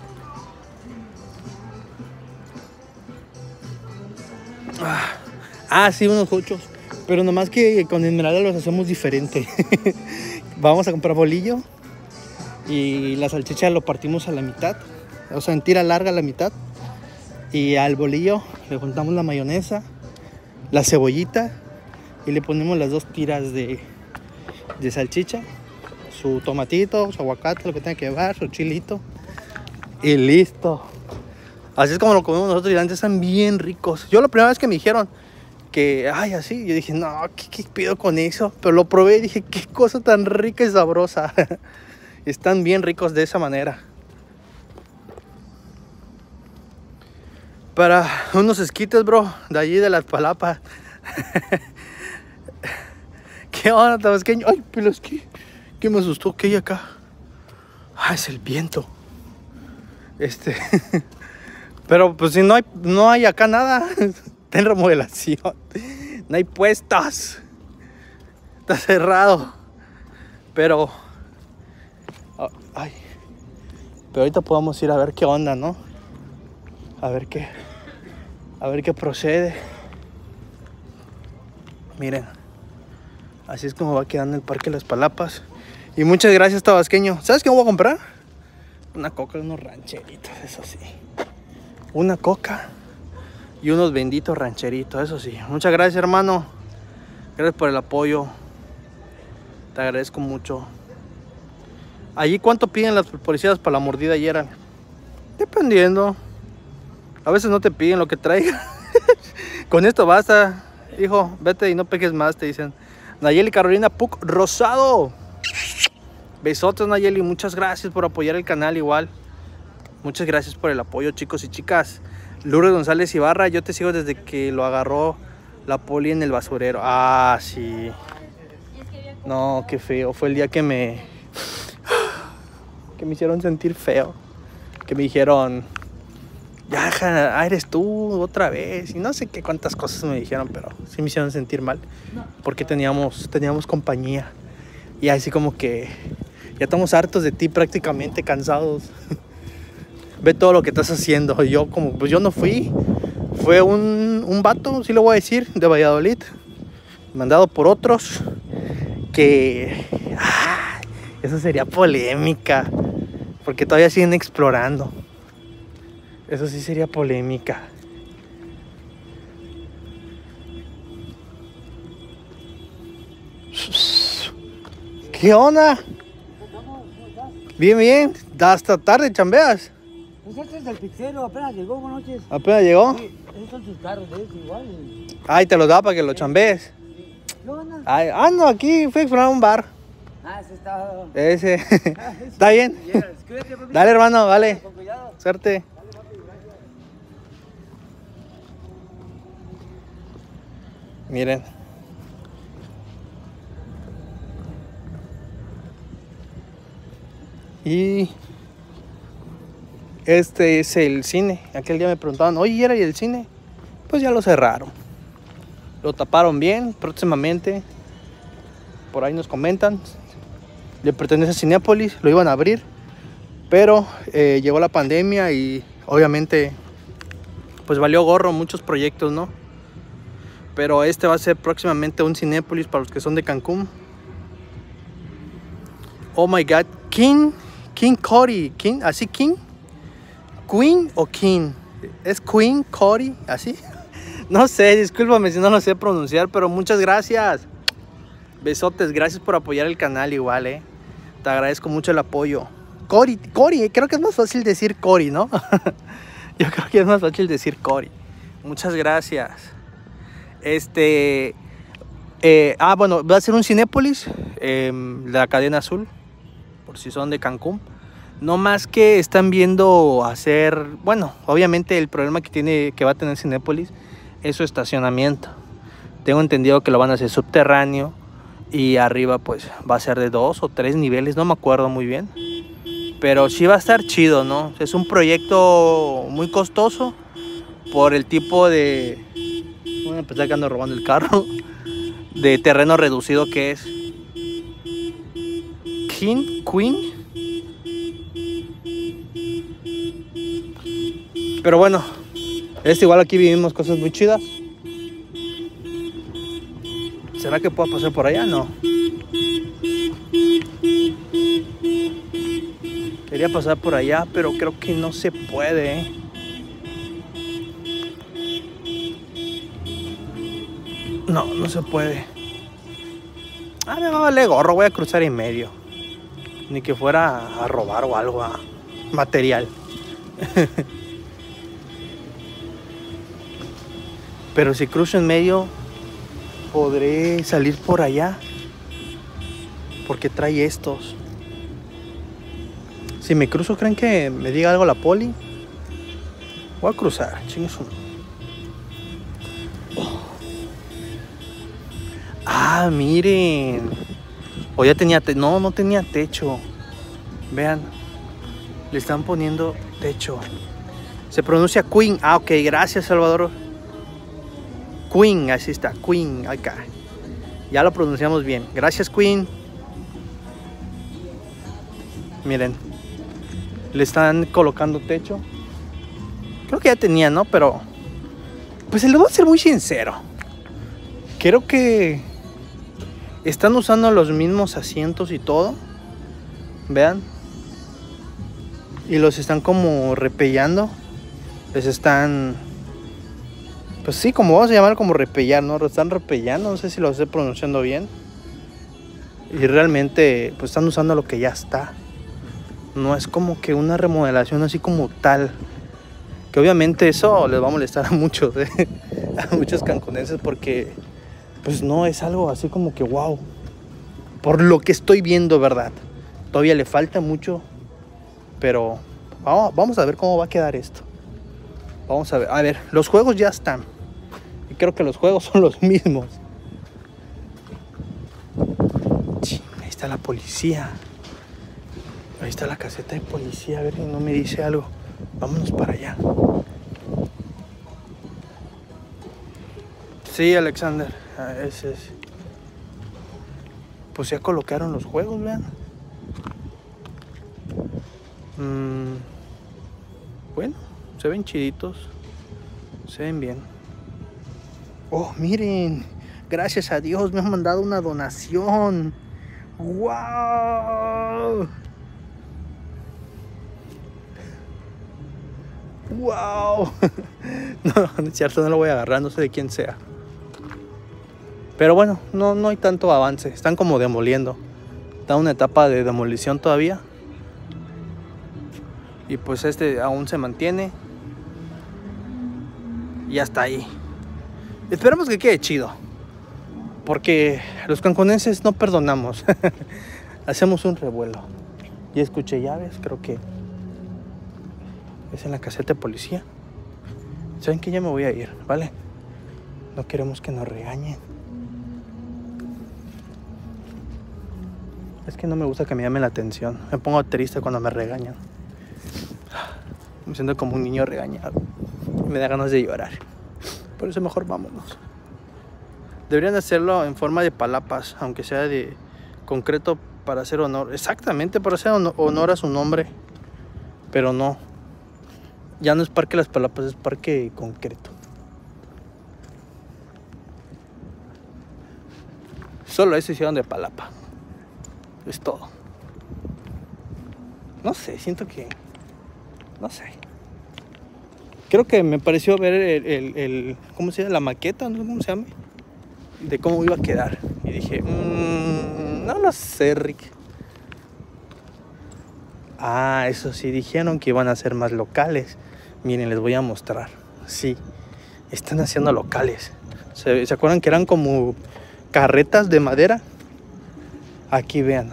Sí, unos hochos. Pero nomás que con Esmeralda los hacemos diferente. Vamos a comprar bolillo. Y la salchicha lo partimos a la mitad. O sea, en tira larga a la mitad. Y al bolillo le juntamos la mayonesa, la cebollita. Y le ponemos las 2 tiras de salchicha. Su tomatito, su aguacate, lo que tenga que llevar, su chilito. Y listo. Así es como lo comemos nosotros y antes están bien ricos. Yo la primera vez que me dijeron que, así, yo dije, no, ¿qué pido con eso? Pero lo probé y dije, qué cosa tan rica y sabrosa. Están bien ricos de esa manera. Para unos esquites, bro, de allí de Las Palapas. ¿Qué onda, tabasqueño? Ay, pero es que, ¿qué me asustó? ¿Qué hay acá? Es el viento. Pero pues si no hay acá nada. Está en remodelación. No hay puestos. Está cerrado. Pero ahorita podemos ir a ver qué onda, ¿no? A ver qué procede. Miren. Así es como va quedando el Parque Las Palapas. Y muchas gracias, tabasqueño. ¿Sabes qué voy a comprar? Una coca y unos rancheritos, eso sí. Una coca y unos benditos rancheritos, eso sí. Muchas gracias, hermano. Gracias por el apoyo. Te agradezco mucho. ¿Allí cuánto piden las policías para la mordida ayer? Dependiendo. A veces no te piden lo que traigan. Con esto basta. Hijo, vete y no pegues más, te dicen. Nayeli Carolina Puc Rosado. Besotes, Nayeli. Muchas gracias por apoyar el canal igual. Muchas gracias por el apoyo, chicos y chicas. Lourdes González Ibarra. Yo te sigo desde que lo agarró la poli en el basurero. Sí. No, qué feo. Fue el día que me hicieron sentir feo. Que me dijeron, ya, eres tú otra vez. Y no sé qué cuántas cosas me dijeron, pero sí me hicieron sentir mal. Porque teníamos compañía. Y así como que ya estamos hartos de ti, prácticamente cansados. Ve todo lo que estás haciendo. Y yo como, pues yo no fui. Fue un vato, sí lo voy a decir, de Valladolid. Mandado por otros. Que eso sería polémica. Porque todavía siguen explorando. Eso sí sería polémica. ¿Qué onda? Bien, bien. Hasta tarde chambeas. Pues este es del pizzero, apenas llegó, buenas noches. ¿Apenas llegó? Sí, esos son sus carros, de eso igual. Te los da para que lo chambees. No, no. Ando aquí, fui a explorar un bar. Ese está... Ese. ¿Está bien? Cuídate, papi. Dale, hermano, vale. Con cuidado. Suerte. Dale, papi, gracias. Miren. Y este es el cine. Aquel día me preguntaban, oye, ¿era y el cine? Pues ya lo cerraron. Lo taparon bien, próximamente. Por ahí nos comentan. Le pertenece a Cinépolis, lo iban a abrir. Pero llegó la pandemia y obviamente pues valió gorro muchos proyectos, ¿no? Pero este va a ser próximamente un Cinépolis para los que son de Cancún. Oh my God, King Cody, ¿así King? ¿Queen o King? ¿Es Queen Cody? ¿Así? No sé, discúlpame si no lo sé pronunciar, pero muchas gracias. Besotes, gracias por apoyar el canal igual, Te agradezco mucho el apoyo. Cody, creo que es más fácil decir Cody, ¿no? Yo creo que es más fácil decir Cody. Muchas gracias. Bueno, va a ser un Cinépolis, de la cadena Azul, por si son de Cancún. No más que están viendo hacer, bueno, obviamente el problema que va a tener Cinépolis es su estacionamiento. Tengo entendido que lo van a hacer subterráneo y arriba pues va a ser de 2 o 3 niveles, no me acuerdo muy bien. Pero sí va a estar chido, ¿no? Es un proyecto muy costoso por el tipo de... Bueno, pensé que ando robando el carro. De terreno reducido que es. Queen. Pero bueno, igual aquí vivimos cosas muy chidas. ¿Será que puedo pasar por allá? No. Quería pasar por allá, pero creo que no se puede, ¿eh? No se puede. Me va a valer gorro, voy a cruzar en medio. Ni que fuera a robar o algo, material. Pero si cruzo en medio, podré salir por allá. Porque trae estos. Si me cruzo, ¿creen que me diga algo la poli? Voy a cruzar, chingos. Miren. O ya tenía no tenía techo. Vean. Le están poniendo techo. Se pronuncia Queen. Ok, gracias, Salvador. Queen, así está. Queen, acá. Ya lo pronunciamos bien. Gracias, Queen. Miren. Le están colocando techo. Creo que ya tenía, ¿no? Pero pues les voy a ser muy sincero. Creo que están usando los mismos asientos y todo. Vean. Y los están como repellando. Les están... Pues sí, como vamos a llamar como repellar, ¿no? Lo están repellando, no sé si lo estoy pronunciando bien. Y realmente pues están usando lo que ya está. No es como que una remodelación así como tal. Que obviamente eso les va a molestar a muchos, a muchos cancunenses, porque pues no es algo así como que wow. Por lo que estoy viendo, ¿verdad? Todavía le falta mucho. Pero vamos a ver cómo va a quedar esto. Vamos a ver. A ver, los juegos ya están. Y creo que los juegos son los mismos. Ahí está la policía. Ahí está la caseta de policía. A ver si no me dice algo. Vámonos para allá. Sí, Alexander. Ese es. Pues ya colocaron los juegos, vean. Bueno, se ven chiditos. Se ven bien. Oh, miren. Gracias a Dios me han mandado una donación. ¡Wow! ¡Wow! No es cierto, no lo voy a agarrar, no sé de quién sea. Pero bueno, no hay tanto avance. Están como demoliendo. Está en una etapa de demolición todavía. Y pues aún se mantiene. Y hasta ahí. Esperemos que quede chido. Porque los cancunenses no perdonamos. Hacemos un revuelo. Y escuché llaves, creo que es en la caseta de policía. ¿Saben que ya me voy a ir? ¿Vale? No queremos que nos regañen. Es que no me gusta que me llamen la atención. Me pongo triste cuando me regañan. Me siento como un niño regañado. Me da ganas de llorar. Por eso mejor vámonos. Deberían hacerlo en forma de palapas, aunque sea de concreto, para hacer honor. Exactamente, para hacer honor a su nombre. Pero no. Ya no es Parque Las Palapas, es Parque Concreto. Solo eso hicieron de palapa. Es todo. No sé, siento que... No sé. Creo que me pareció ver el ¿cómo se llama? La maqueta, no sé cómo se llama. De cómo iba a quedar. Y dije, no lo sé, Rick. Eso sí, dijeron que iban a ser más locales. Miren, les voy a mostrar. Sí, Están haciendo locales. ¿Se acuerdan que eran como carretas de madera? Aquí vean.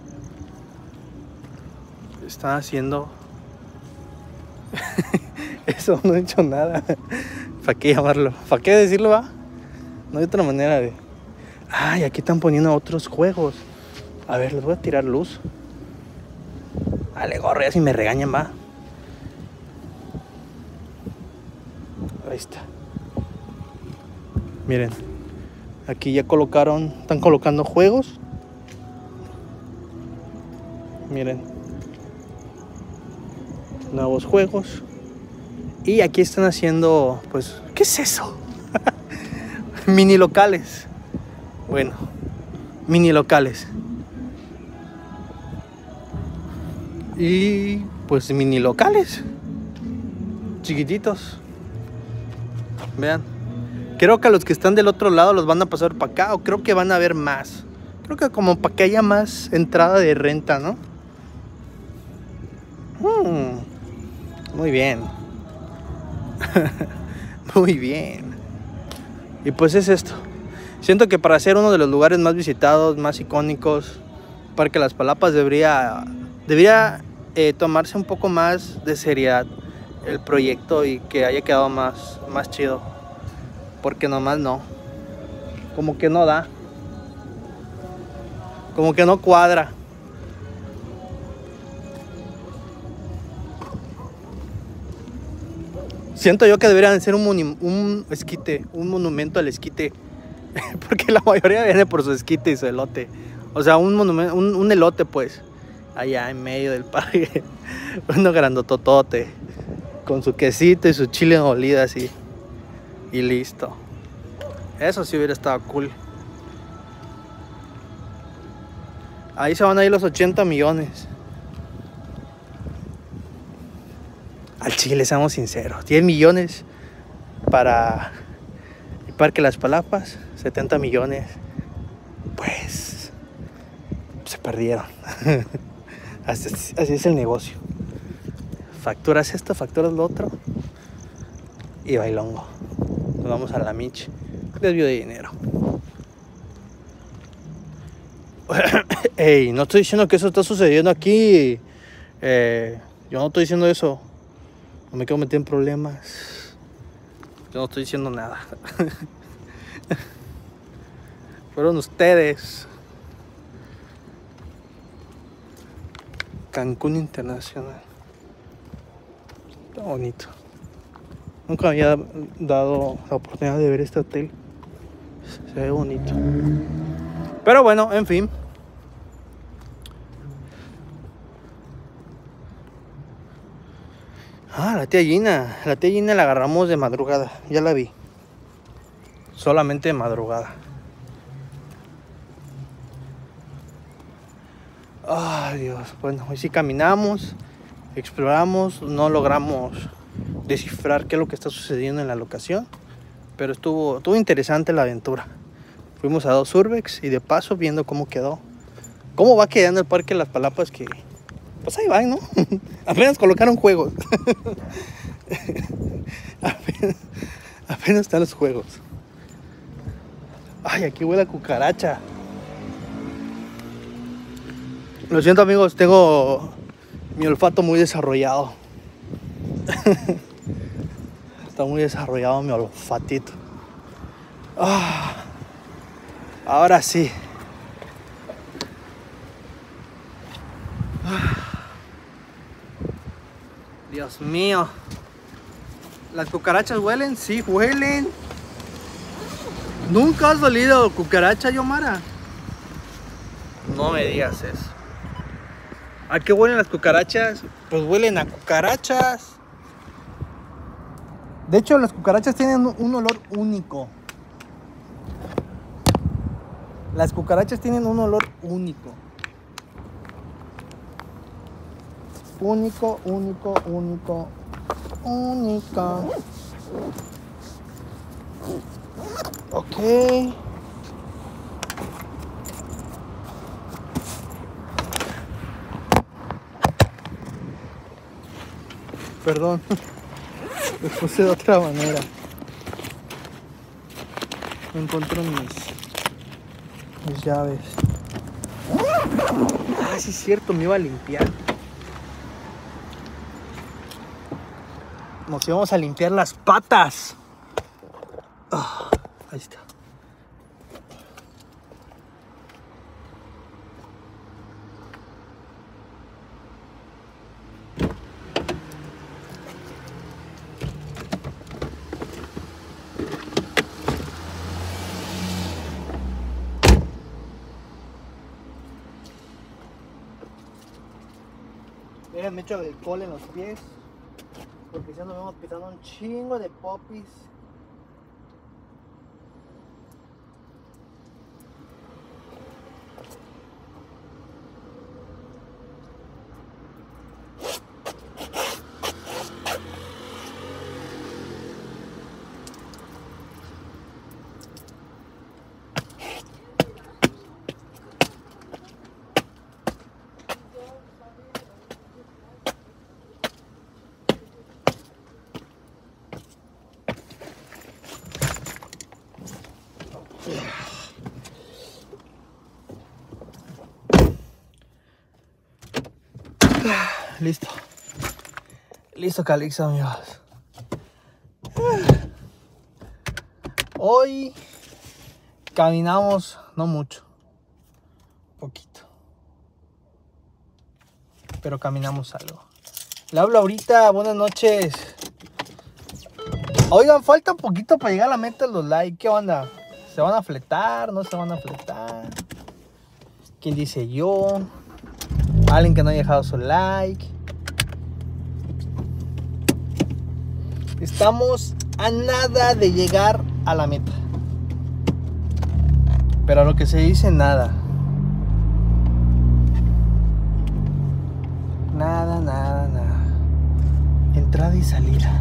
Están haciendo... Eso no he hecho nada. ¿Para qué llamarlo? ¿Para qué decirlo, va? No hay otra manera de... Ay, aquí están poniendo otros juegos. A ver, les voy a tirar luz. Dale, gorro, ya si me regañan, va. Ahí está. Miren. Aquí ya colocaron... Están colocando juegos. Miren. Nuevos juegos. Y aquí están haciendo... Pues... ¿Qué es eso? Mini locales. Bueno. Mini locales. Y... Pues mini locales. Chiquititos. Vean. Creo que a los que están del otro lado los van a pasar para acá. O creo que van a haber más. Creo que como para que haya más entrada de renta, ¿no? Muy bien. Muy bien. Y pues es esto. Siento que para ser uno de los lugares más visitados, más icónicos, Parque Las Palapas debería tomarse un poco más de seriedad el proyecto y que haya quedado más chido. Porque nomás no. Como que no da. Como que no cuadra. Siento yo que deberían ser un esquite, un monumento al esquite. Porque la mayoría viene por su esquite y su elote. O sea, un monumento, un elote pues. Allá en medio del parque. Uno grandototote. Con su quesito y su chile molido así. Y listo. Eso sí hubiera estado cool. Ahí se van a ir los 80 millones. Al Chile, seamos sinceros. 10 millones para el Parque Las Palapas. 70 millones. Pues se perdieron. Así es el negocio. Facturas esto, facturas lo otro. Y bailongo. Nos vamos a la Mich. Desvío de dinero. Ey, no estoy diciendo que eso está sucediendo aquí. Yo no estoy diciendo eso. No me quiero meter en problemas. Yo no estoy diciendo nada. Fueron ustedes. Cancún Internacional. Está bonito. Nunca me había dado la oportunidad de ver este hotel. Se ve bonito. Pero bueno, en fin. La tía Gina. La tía Gina la agarramos de madrugada. Ya la vi. Solamente de madrugada. Ay, Dios. Bueno, hoy sí caminamos, exploramos, no logramos descifrar qué es lo que está sucediendo en la locación, pero estuvo interesante la aventura. Fuimos a 2 Urbex y de paso viendo cómo quedó. Cómo va quedando el Parque Las Palapas, que pues ahí van, ¿no? Apenas colocaron juegos. apenas están los juegos. Ay, aquí huele a cucaracha. Lo siento, amigos, tengo mi olfato muy desarrollado. Está muy desarrollado mi olfatito. Ahora sí. Dios mío. ¿Las cucarachas huelen? Sí, huelen. ¿Nunca has olido cucaracha, Yomara? No me digas eso. ¿A qué huelen las cucarachas? Pues huelen a cucarachas. De hecho, las cucarachas tienen un olor único. Las cucarachas tienen un olor único. Único, único, único. Único. Ok. Perdón. Lo puse de otra manera. encontré mis llaves. Ah, sí es cierto, me iba a limpiar. Nos íbamos a limpiar las patas. Ah, ahí está. Miren, me echo alcohol en los pies. Porque ya nos vamos pisando un chingo de popis. Listo. Listo, Calixto, amigos. Hoy caminamos, no mucho, poquito, pero caminamos algo. Le hablo ahorita, buenas noches. Oigan, falta un poquito para llegar a la meta de los likes. ¿Qué onda? ¿Se van a fletar? ¿No se van a fletar? ¿Quién dice yo? Alguien que no haya dejado su like. Estamos a nada de llegar a la meta. Pero a lo que se dice, nada. Nada, nada, nada. Entrada y salida.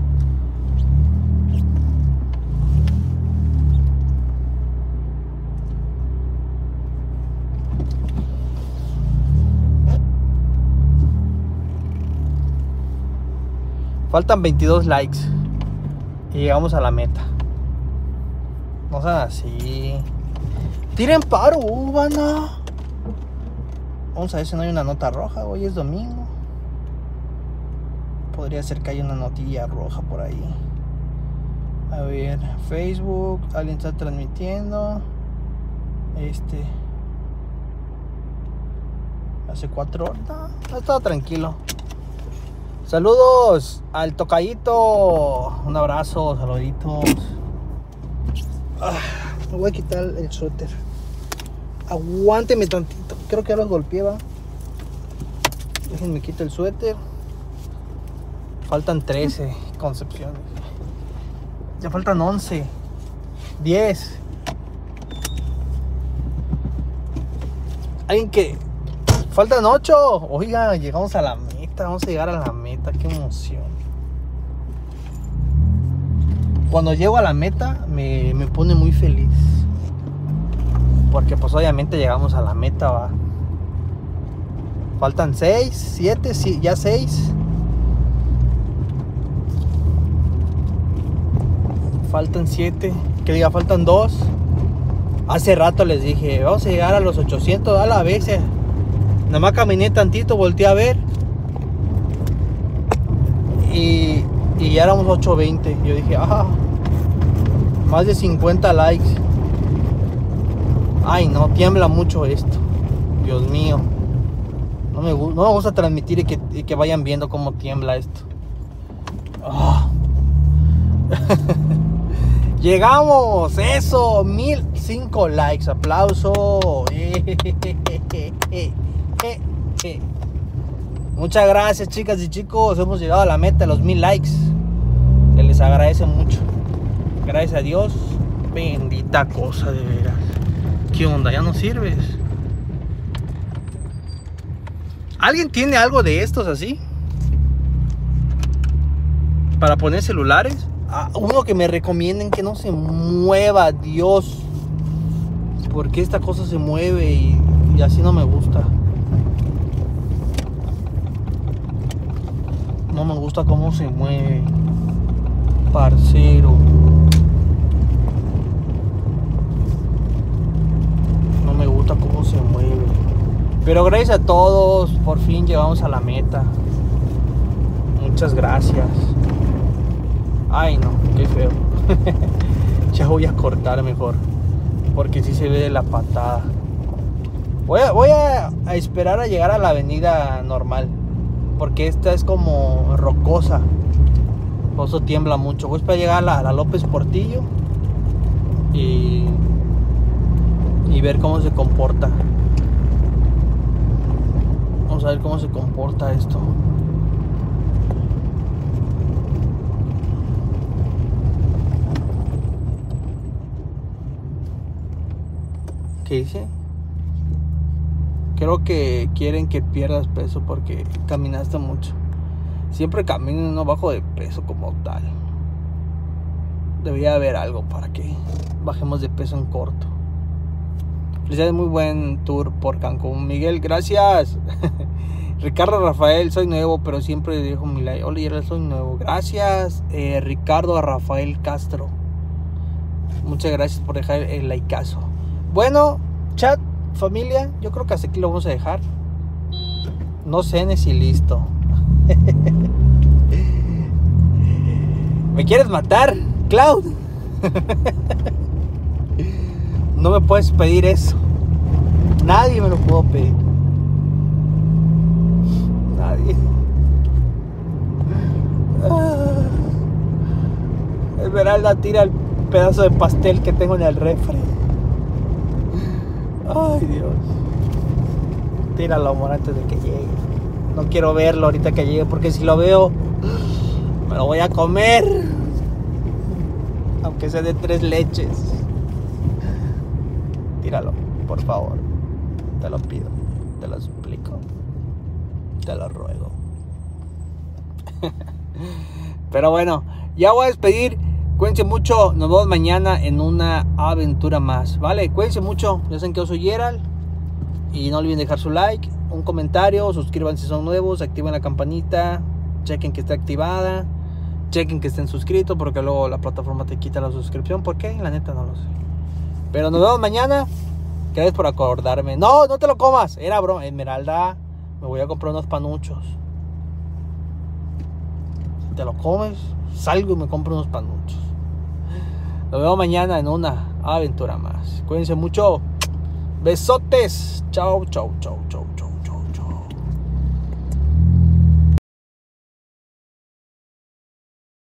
Faltan 22 likes y llegamos a la meta. No sean así. Tiren paro, banda. Vamos a ver si no hay una nota roja. Hoy es domingo. Podría ser que haya una notilla roja por ahí. A ver, Facebook. Alguien está transmitiendo. Hace 4 horas. No, estaba tranquilo. Saludos al tocayito. Un abrazo, saluditos. Me voy a quitar el suéter. Aguánteme tantito. Creo que ya los golpeé, va. Déjenme quitar el suéter. Faltan 13 concepciones. Ya faltan 11. 10. Alguien que... Faltan 8. Oiga, llegamos a la meta. Vamos a llegar a la meta. Qué emoción. Cuando llego a la meta me pone muy feliz. Porque pues obviamente llegamos a la meta, va. Faltan 6, 7, sí, ya 6. Faltan 7. Que diga, faltan 2. Hace rato les dije, vamos a llegar a los 800 a la vez. Nada más caminé tantito, volteé a ver. Y ya éramos 820. Yo dije, más de 50 likes. Ay, no, tiembla mucho esto. Dios mío. No me gusta transmitir y que vayan viendo cómo tiembla esto. Llegamos, eso, 1005 likes, aplauso. Muchas gracias, chicas y chicos. Hemos llegado a la meta de los 1000 likes. Se les agradece mucho. Gracias a Dios. Bendita cosa, de veras. ¿Qué onda? ¿Ya no sirves? ¿Alguien tiene algo de estos así? Para poner celulares. Uno que me recomienden que no se mueva, Dios. Porque esta cosa se mueve y así no me gusta. No me gusta cómo se mueve, parcero. no se mueve. Pero gracias a todos, por fin llegamos a la meta. Muchas gracias. Ay no, qué feo. Ya voy a cortar mejor, porque sí se ve de la patada. Voy a esperar a llegar a la avenida normal, porque esta es como rocosa, por eso tiembla mucho. Voy a esperar a llegar a la López Portillo y ver cómo se comporta. Vamos a ver cómo se comporta esto. ¿Qué dice? Creo que quieren que pierdas peso porque caminaste mucho. Siempre camino no bajo de peso como tal. Debería haber algo para que bajemos de peso en corto. Felicidades, muy buen tour por Cancún. Miguel, gracias. Ricardo Rafael, soy nuevo, pero siempre dejo mi like. Hola, ya soy nuevo. Gracias, Ricardo Rafael Castro. Muchas gracias por dejar el likeazo. Bueno, chat, familia, yo creo que hasta aquí lo vamos a dejar. No sé si listo. ¿Me quieres matar, Cloud? No me puedes pedir eso. Nadie me lo pudo pedir. Nadie. Esmeralda tira el pedazo de pastel que tengo en el refri. Ay, Dios. Tíralo, amor, antes de que llegue. No quiero verlo ahorita que llegue, porque si lo veo me lo voy a comer, aunque sea de 3 leches. Tíralo, por favor. Te lo pido, te lo suplico, te lo ruego. Pero bueno, ya voy a despedir. Cuídense mucho, nos vemos mañana en una aventura más, ¿vale? Cuídense mucho, ya saben que yo soy Gerald. Y no olviden dejar su like, un comentario, suscríbanse si son nuevos, activen la campanita, chequen que esté activada, chequen que estén suscritos, porque luego la plataforma te quita la suscripción. ¿Por qué? La neta no lo sé. Pero nos vemos mañana. Gracias por acordarme. No, no te lo comas, era broma. Esmeralda, me voy a comprar unos panuchos. Si te lo comes, salgo y me compro unos panuchos. Nos vemos mañana en una aventura más. Cuídense mucho. Besotes. Chau, chau, chau, chau.